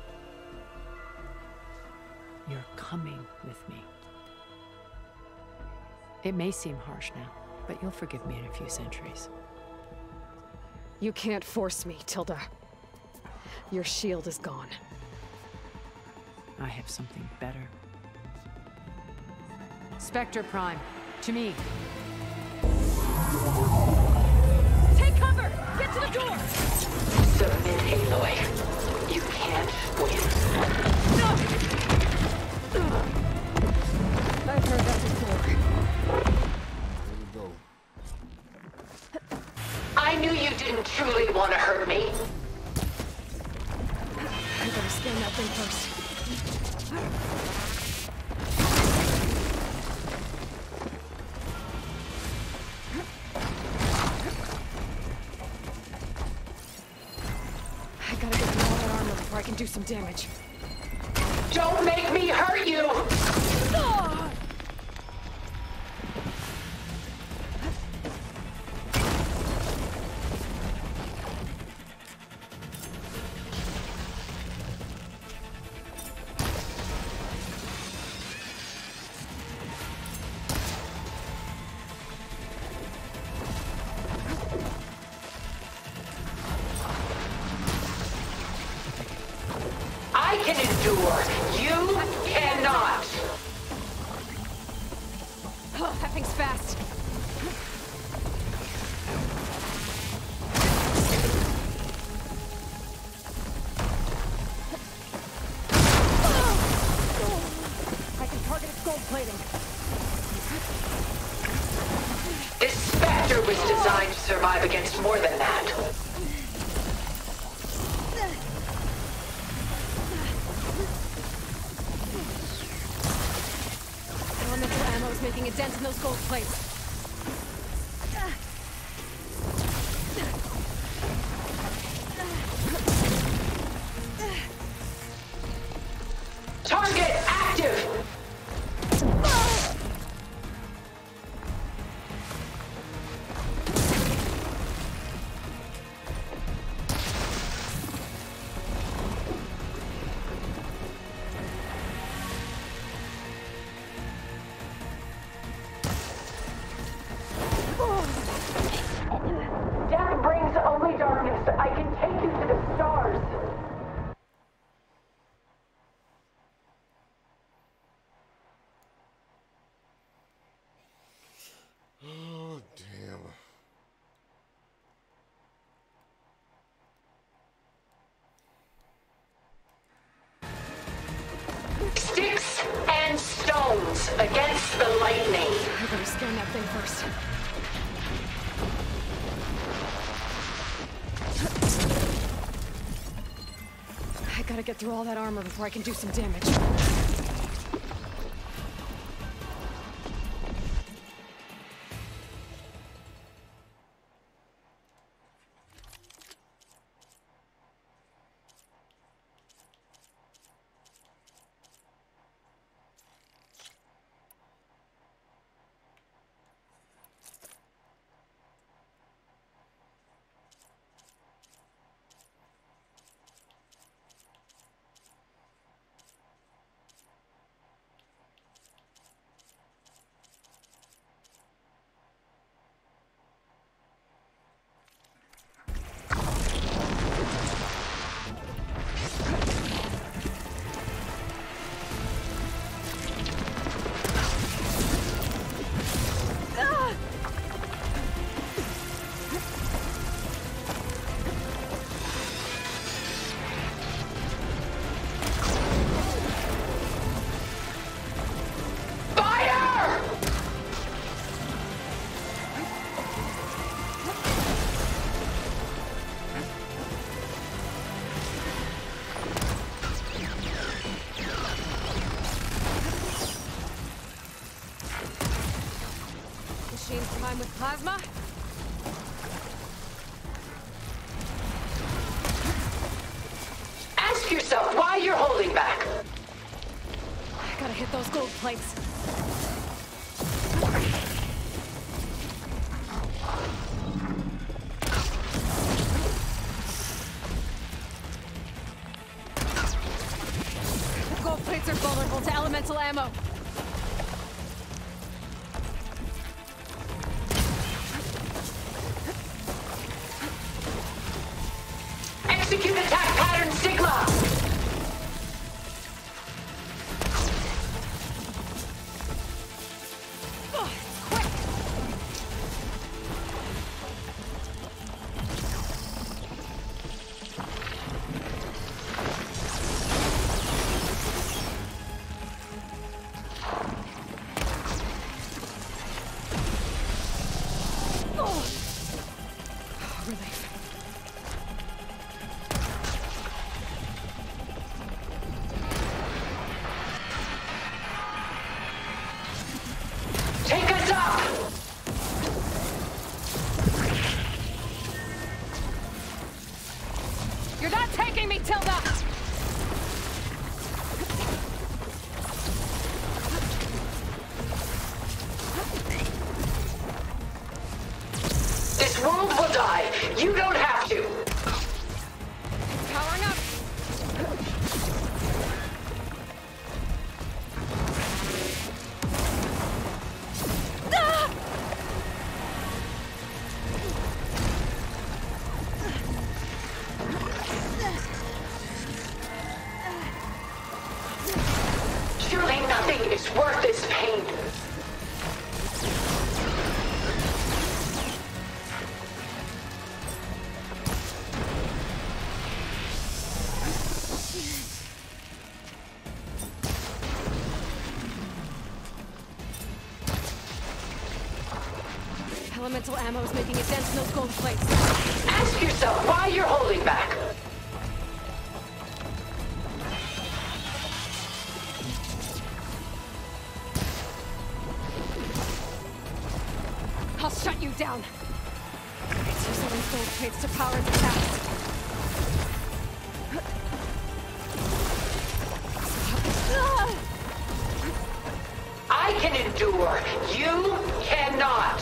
You're coming with me. It may seem harsh now, but you'll forgive me in a few centuries. You can't force me, Tilda. Your shield is gone. I have something better. Spectre Prime, to me. Take cover! Get to the door! Submit, Aloy. You can't win. No! I've heard that before. There we go. I knew you didn't truly want to hurt me. I better scan that thing first. I gotta get through all that armor before I can do some damage. Don't make me hurt you! Ah! I can endure. You cannot. Oh, that thing's fast. I can target its gold plating. This Spectre was designed to survive against more than that. Elemental ammo is making a dent in those gold plates. Target active! Death brings only darkness. I can take you to the stars. Oh, damn. Sticks and stones against the lightning. I better scan that thing first. I gotta get through all that armor before I can do some damage. Time with plasma? As hit those gold plates. The gold plates are vulnerable to elemental ammo. Execute attack pattern Sigma! Take us up! You're not taking me, Tilda! This world will die. You don't have to. Powering up! Surely nothing is worth this pain. Elemental ammo is making a dent in those gold plates. Ask yourself why you're holding back. I'll shut you down. It's using those gold plates to power the attacks. I can endure. You cannot.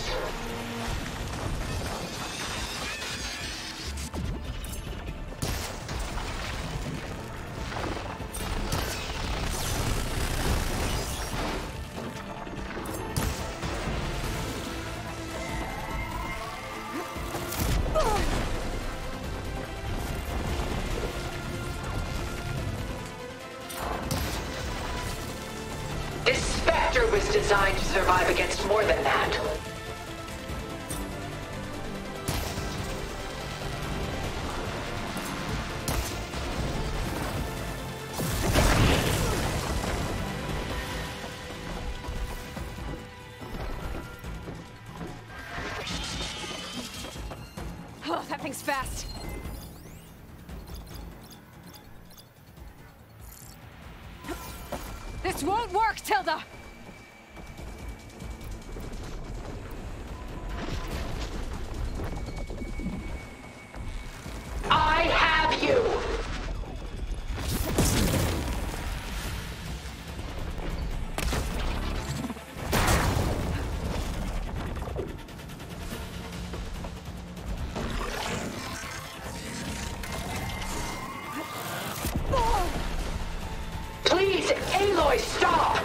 This Spectre was designed to survive against more than that. Oh, that thing's fast. This won't work, Tilda! I have you! Please, Aloy, stop!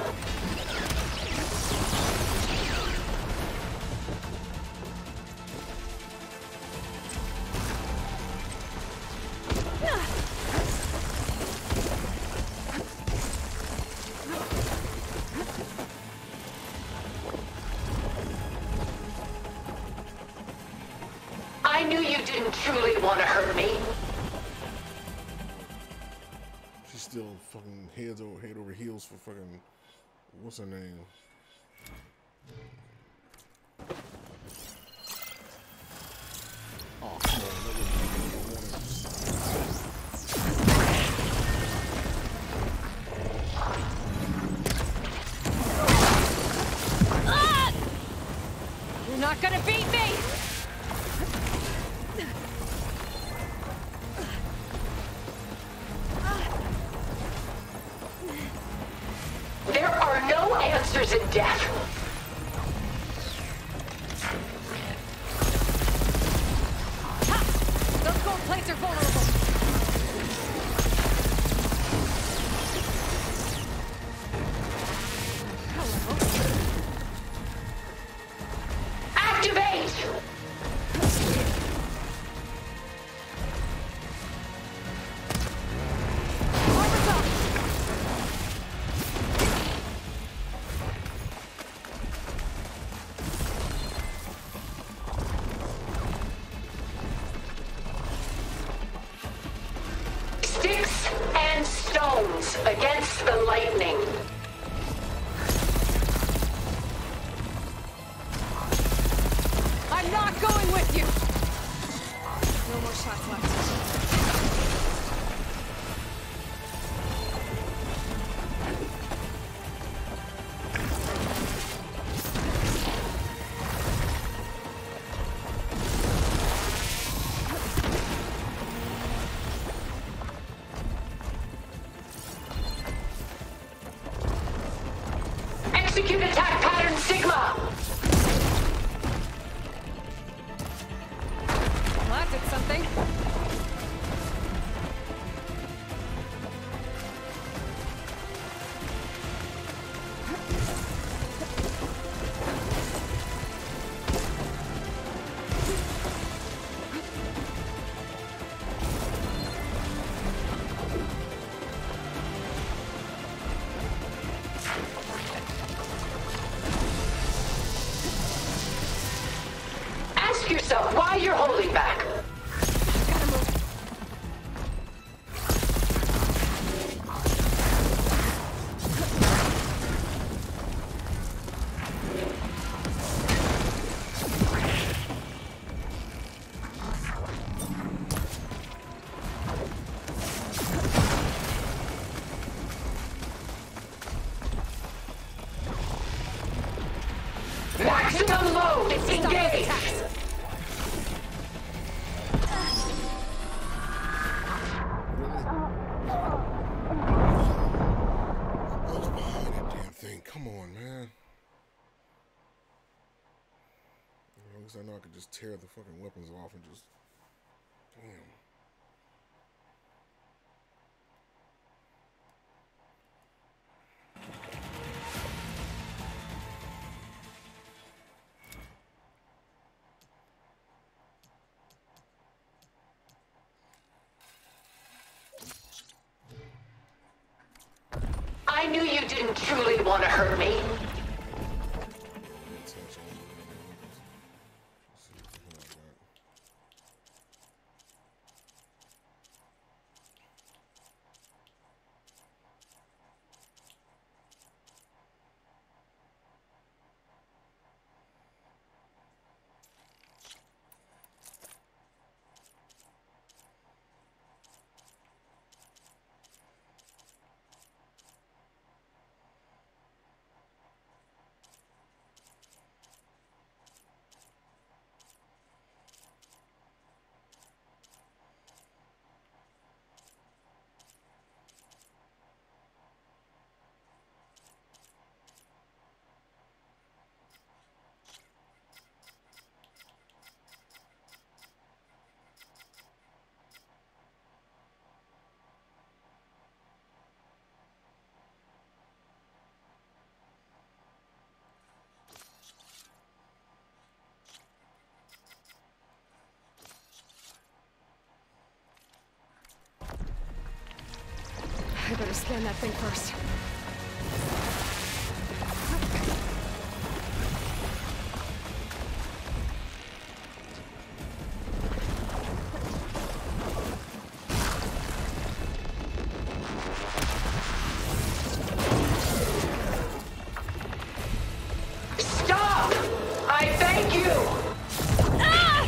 I knew you didn't truly want to hurt me. She's still fucking head over heels for fucking, what's her name? Oh, come on, that You're not gonna beat me! There are creatures in death. Ha! Those gold plates are vulnerable. Against the lightning. I'm not going with you! No more shots left. Execute attack pattern Sigma! Well, that did something. Ask yourself why you're holding back. Gotta move. Maximum load! Engage! Come on, man. At least I know I could just tear the fucking weapons off and just... Damn. I knew you didn't truly want to hurt me. I better scan that thing first. Stop! I beg you! Ah!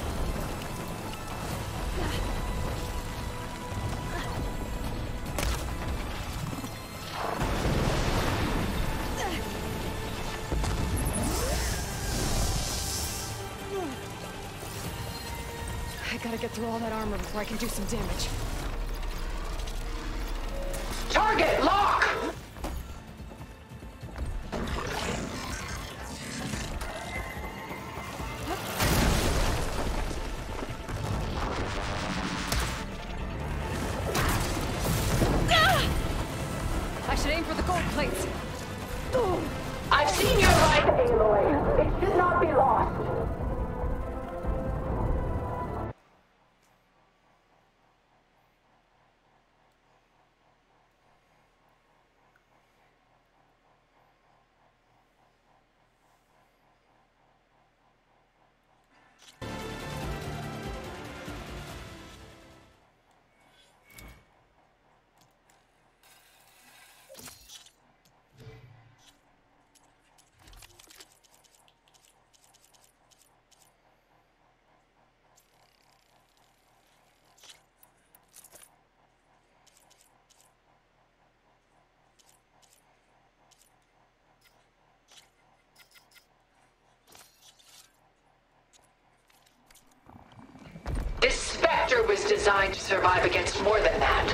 I gotta get through all that armor before I can do some damage. Target lock! the gold plates! I've seen your life, Aloy. It should not be lost. This Spectre was designed to survive against more than that.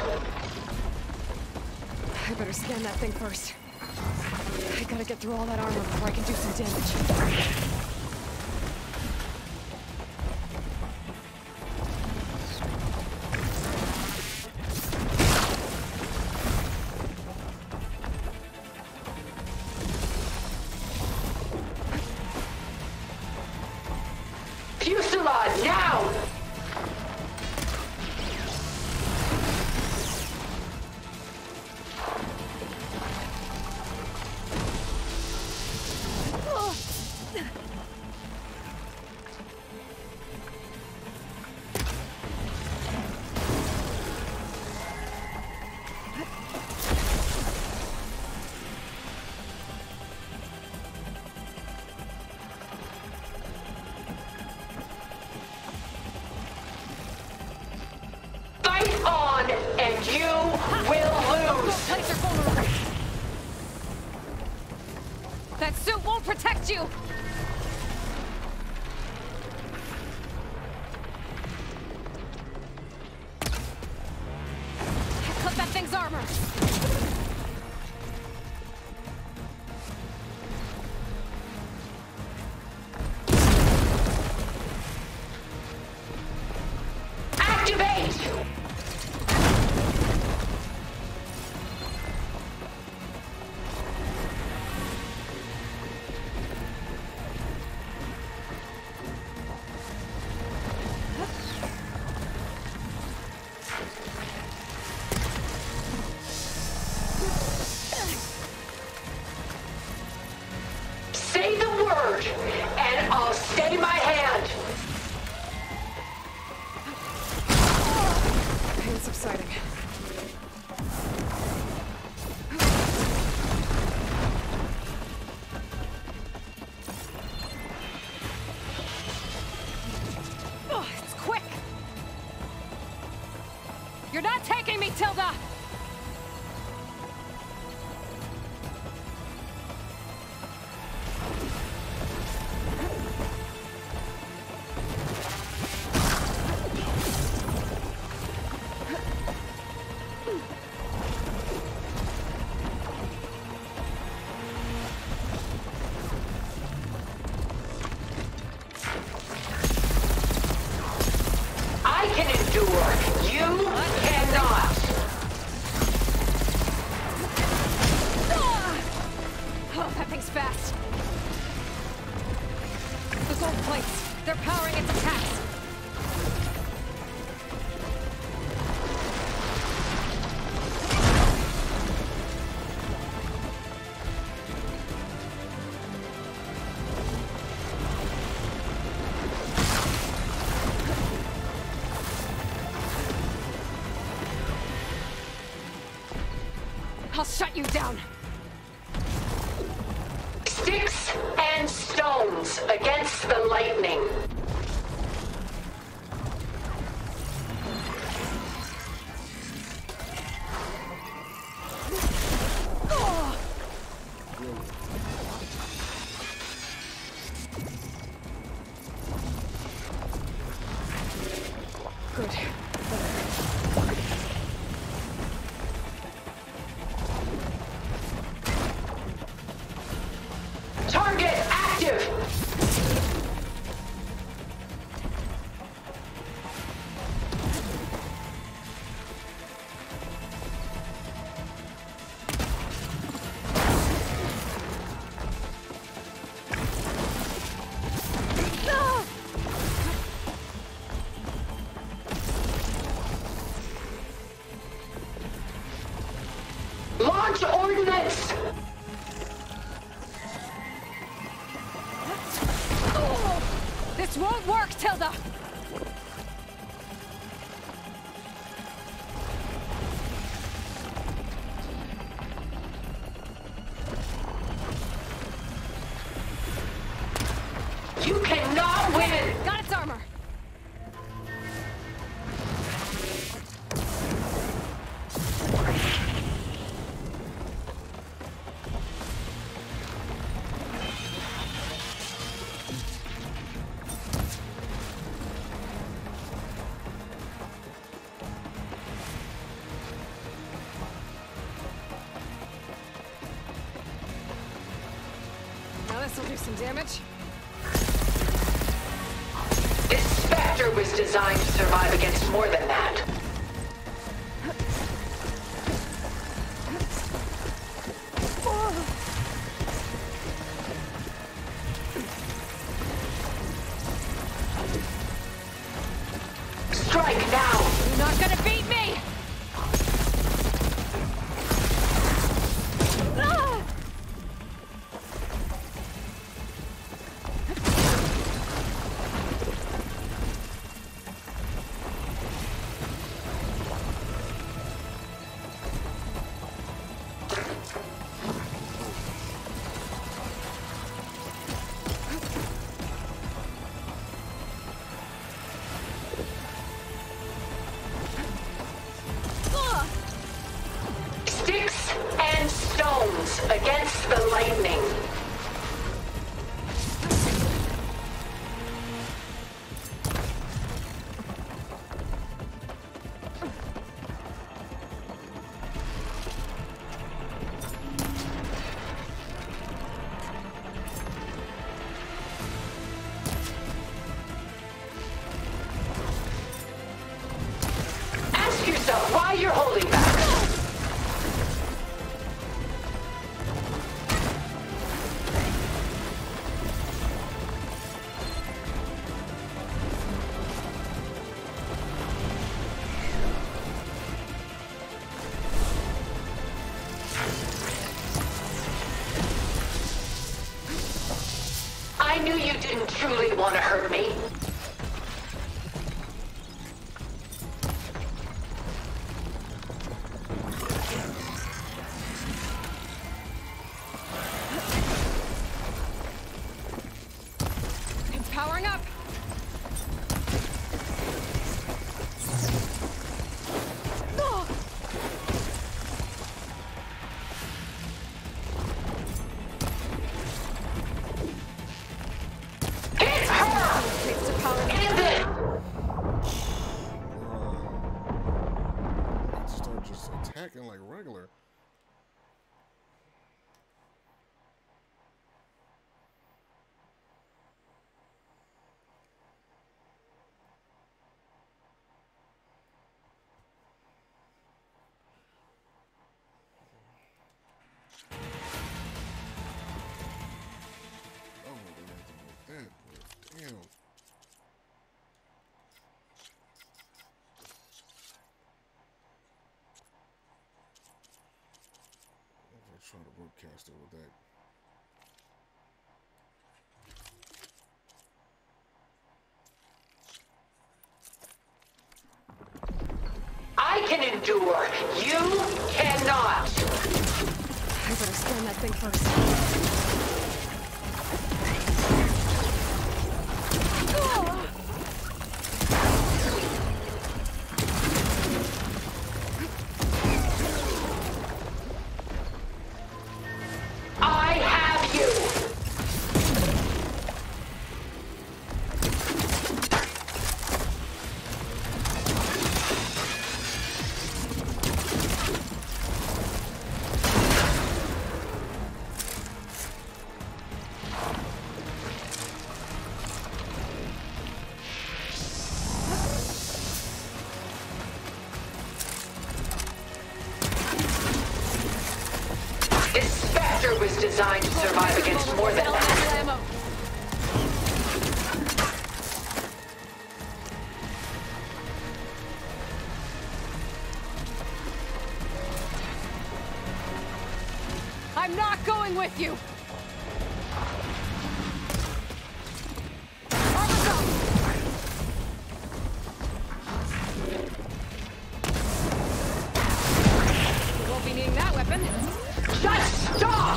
I better scan that thing first. I gotta get through all that armor before I can do some damage. Fuselage, now! Fight on, and you will lose! Plates are vulnerable! That suit won't protect you! Cut that thing's armor! Activate! Say the word, and I'll stay my hand. Pain subsiding. Oh, it's quick! You're not taking me, Tilda! I can endure. You cannot. Oh, that thing's fast. The gold plates. They're powering its attacks. I'll shut you down. Sticks and stones against the lightning. Good. Target active! Launch ordnance! This won't work, Tilda! You cannot win! Got its armor! Now this'll do some damage. This Spectre was designed to survive against more than that. Strike now! You're not gonna beat me! Ah! Sticks and stones against the lightning. Ask yourself why you're holding back. I knew you didn't truly want to hurt me. It's powering up! Ah! Hit her! Takes to power End it! Start just attacking like regular. Oh, they have to do that, but damn. I'll try to broadcast it with that. I can endure. You cannot. I better scan that thing first. I have you. This Spectre was designed to survive against more than that. Ammo. going with you! You won't be needing that weapon. Just stop!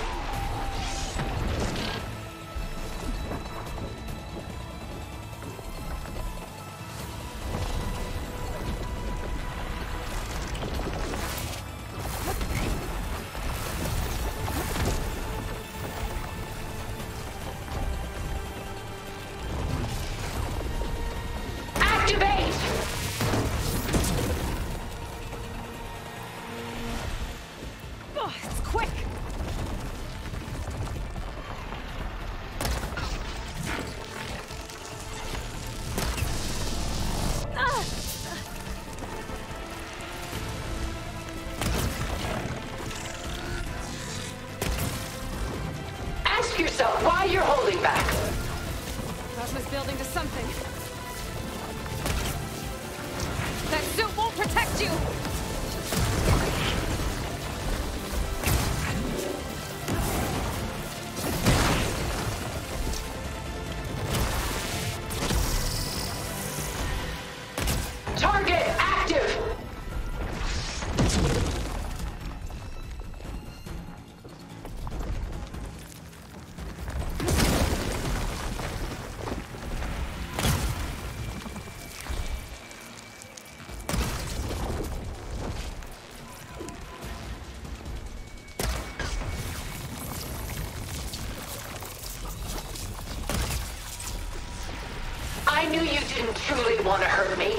Why you're holding back? Plasma's building to something. That suit won't protect you! Target active! I knew you didn't truly want to hurt me.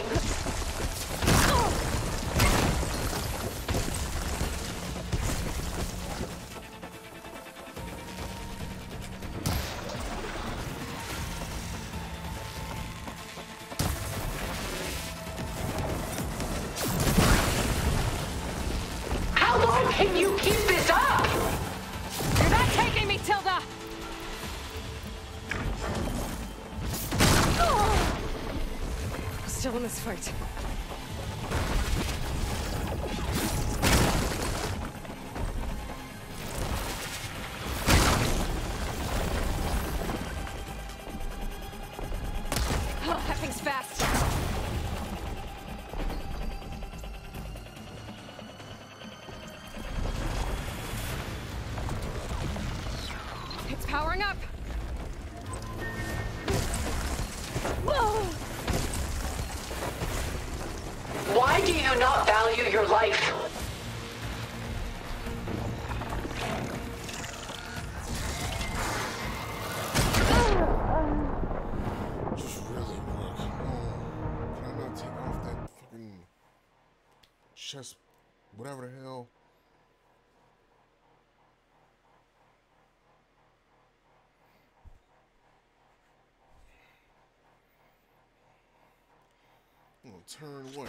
How long can you keep this up? You're not taking me, Tilda! Still in this fight. Oh, that thing's fast. It's powering up. Whoa! Why do you not value your life? Just really work. Can I not take off that fucking chest, whatever the hell? I'm gonna turn what?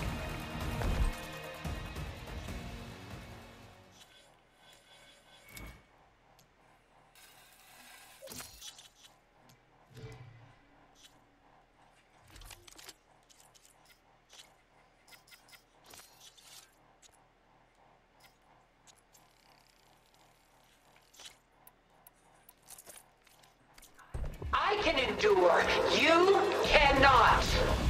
I can endure. You cannot.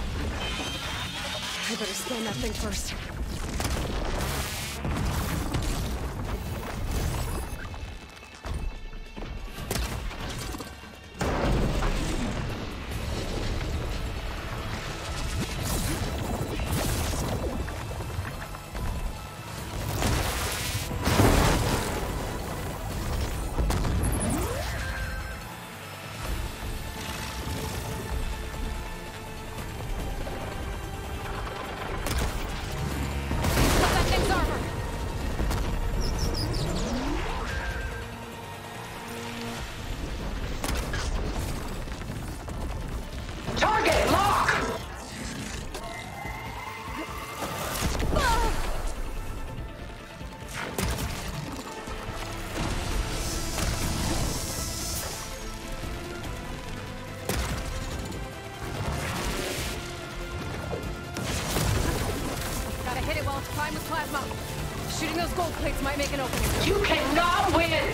I better scan that thing first. Prime with plasma. Shooting those gold plates might make an opening. You cannot win!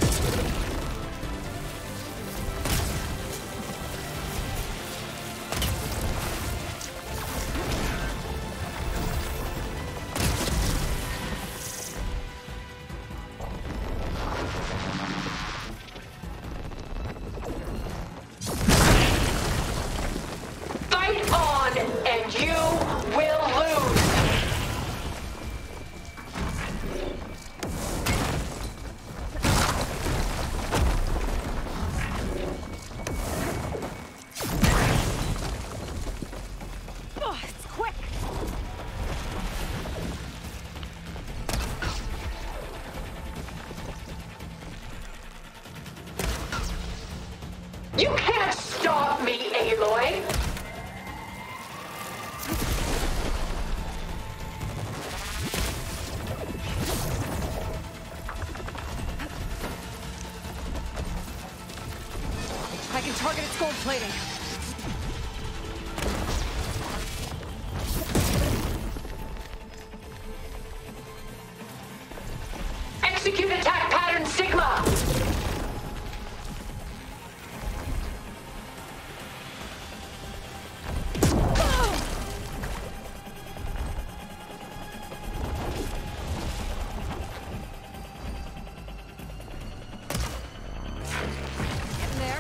Fight on, and you will lose! Oh, it's quick! You can't stop me, Aloy! I can target its gold plating. Execute attack pattern Sigma! Getting there.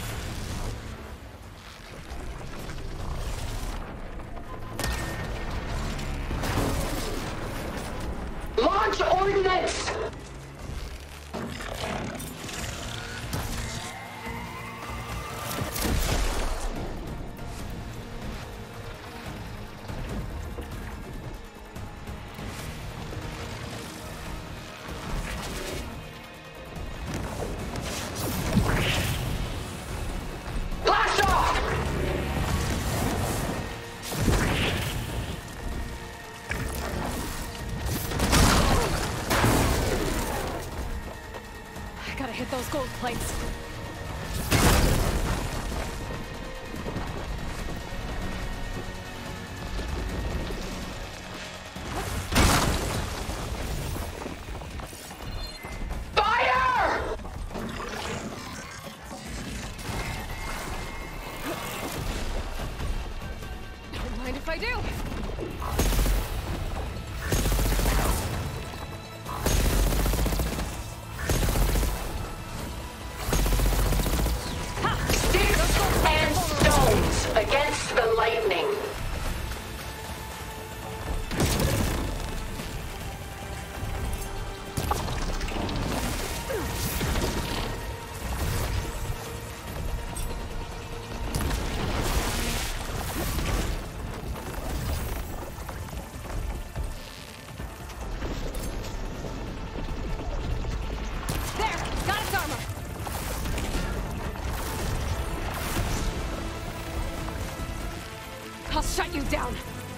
Launch ordnance! Blast off! I gotta hit those gold plates. Fire! Don't mind if I do. Sticks and stones against the lightning. There! Got its armor! I'll shut you down.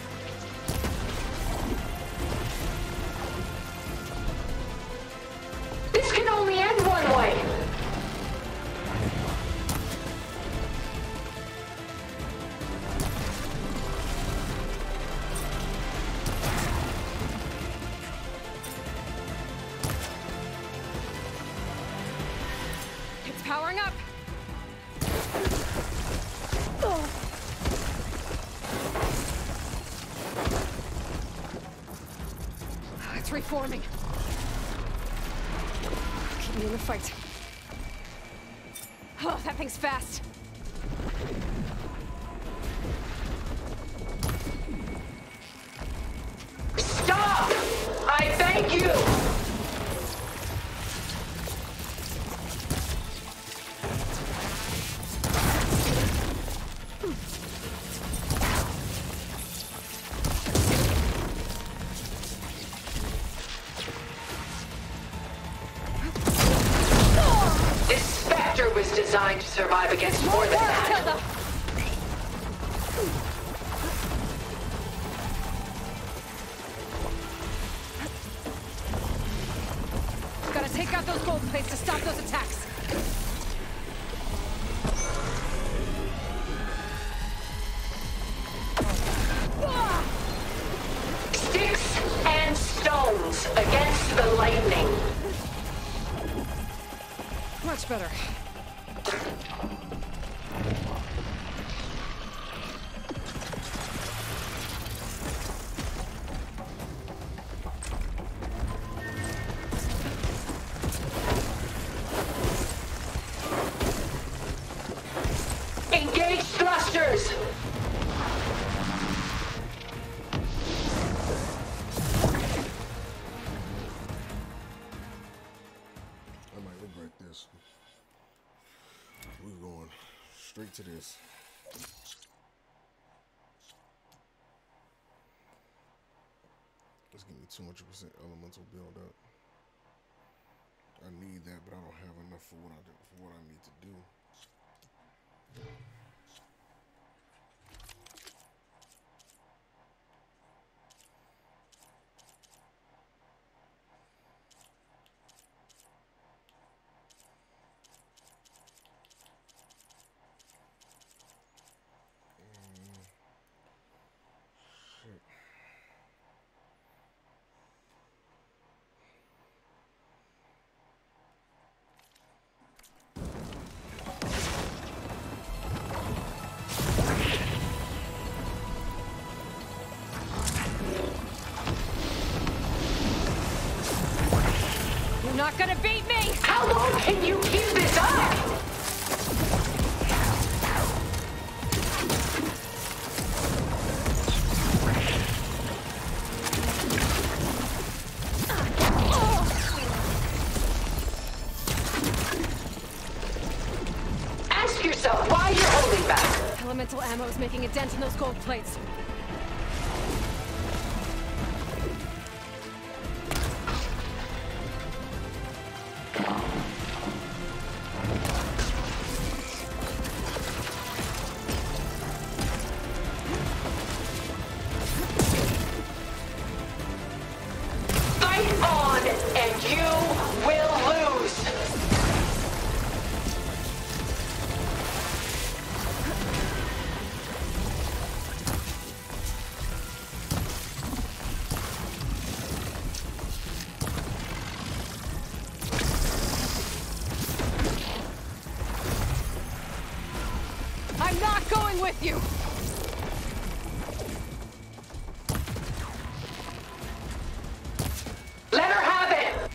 This can only end one way. It's powering up. It's reforming. Keep me in the fight. Oh, that thing's fast. Stop! I beg you! This Spectre was designed to survive against more than that. Gotta take out those gold plates to stop those attacks. Sticks and stones. shields against the lightning. Much better. Engage thrusters! I might regret this. We're going straight to this. Let's give me 200% elemental build up. I need that, but I don't have enough for what I need to do. You're not gonna beat me! How long can you keep this up? Ask yourself why you're holding back. Elemental ammo is making a dent in those gold plates. Fight on, and you will lose. I'm not going with you! Let her have it!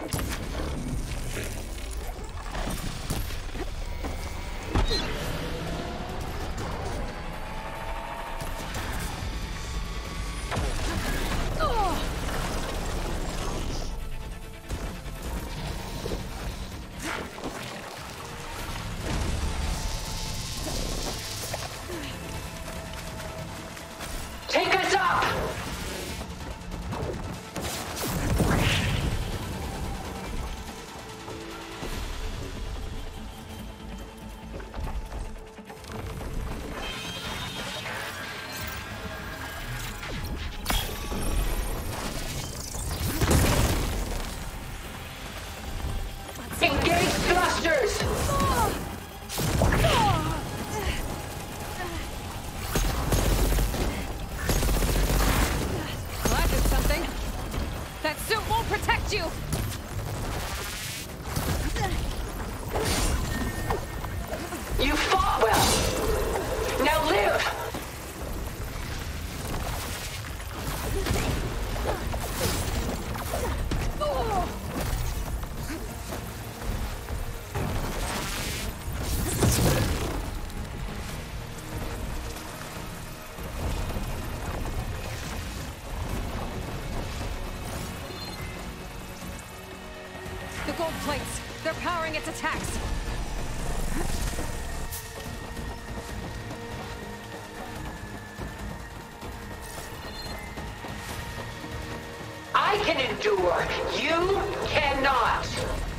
Take us up! Engage thrusters! Well, that did something. That suit won't protect you! You fought well. Now live! The gold plates. They're powering its attacks. I can endure. You cannot.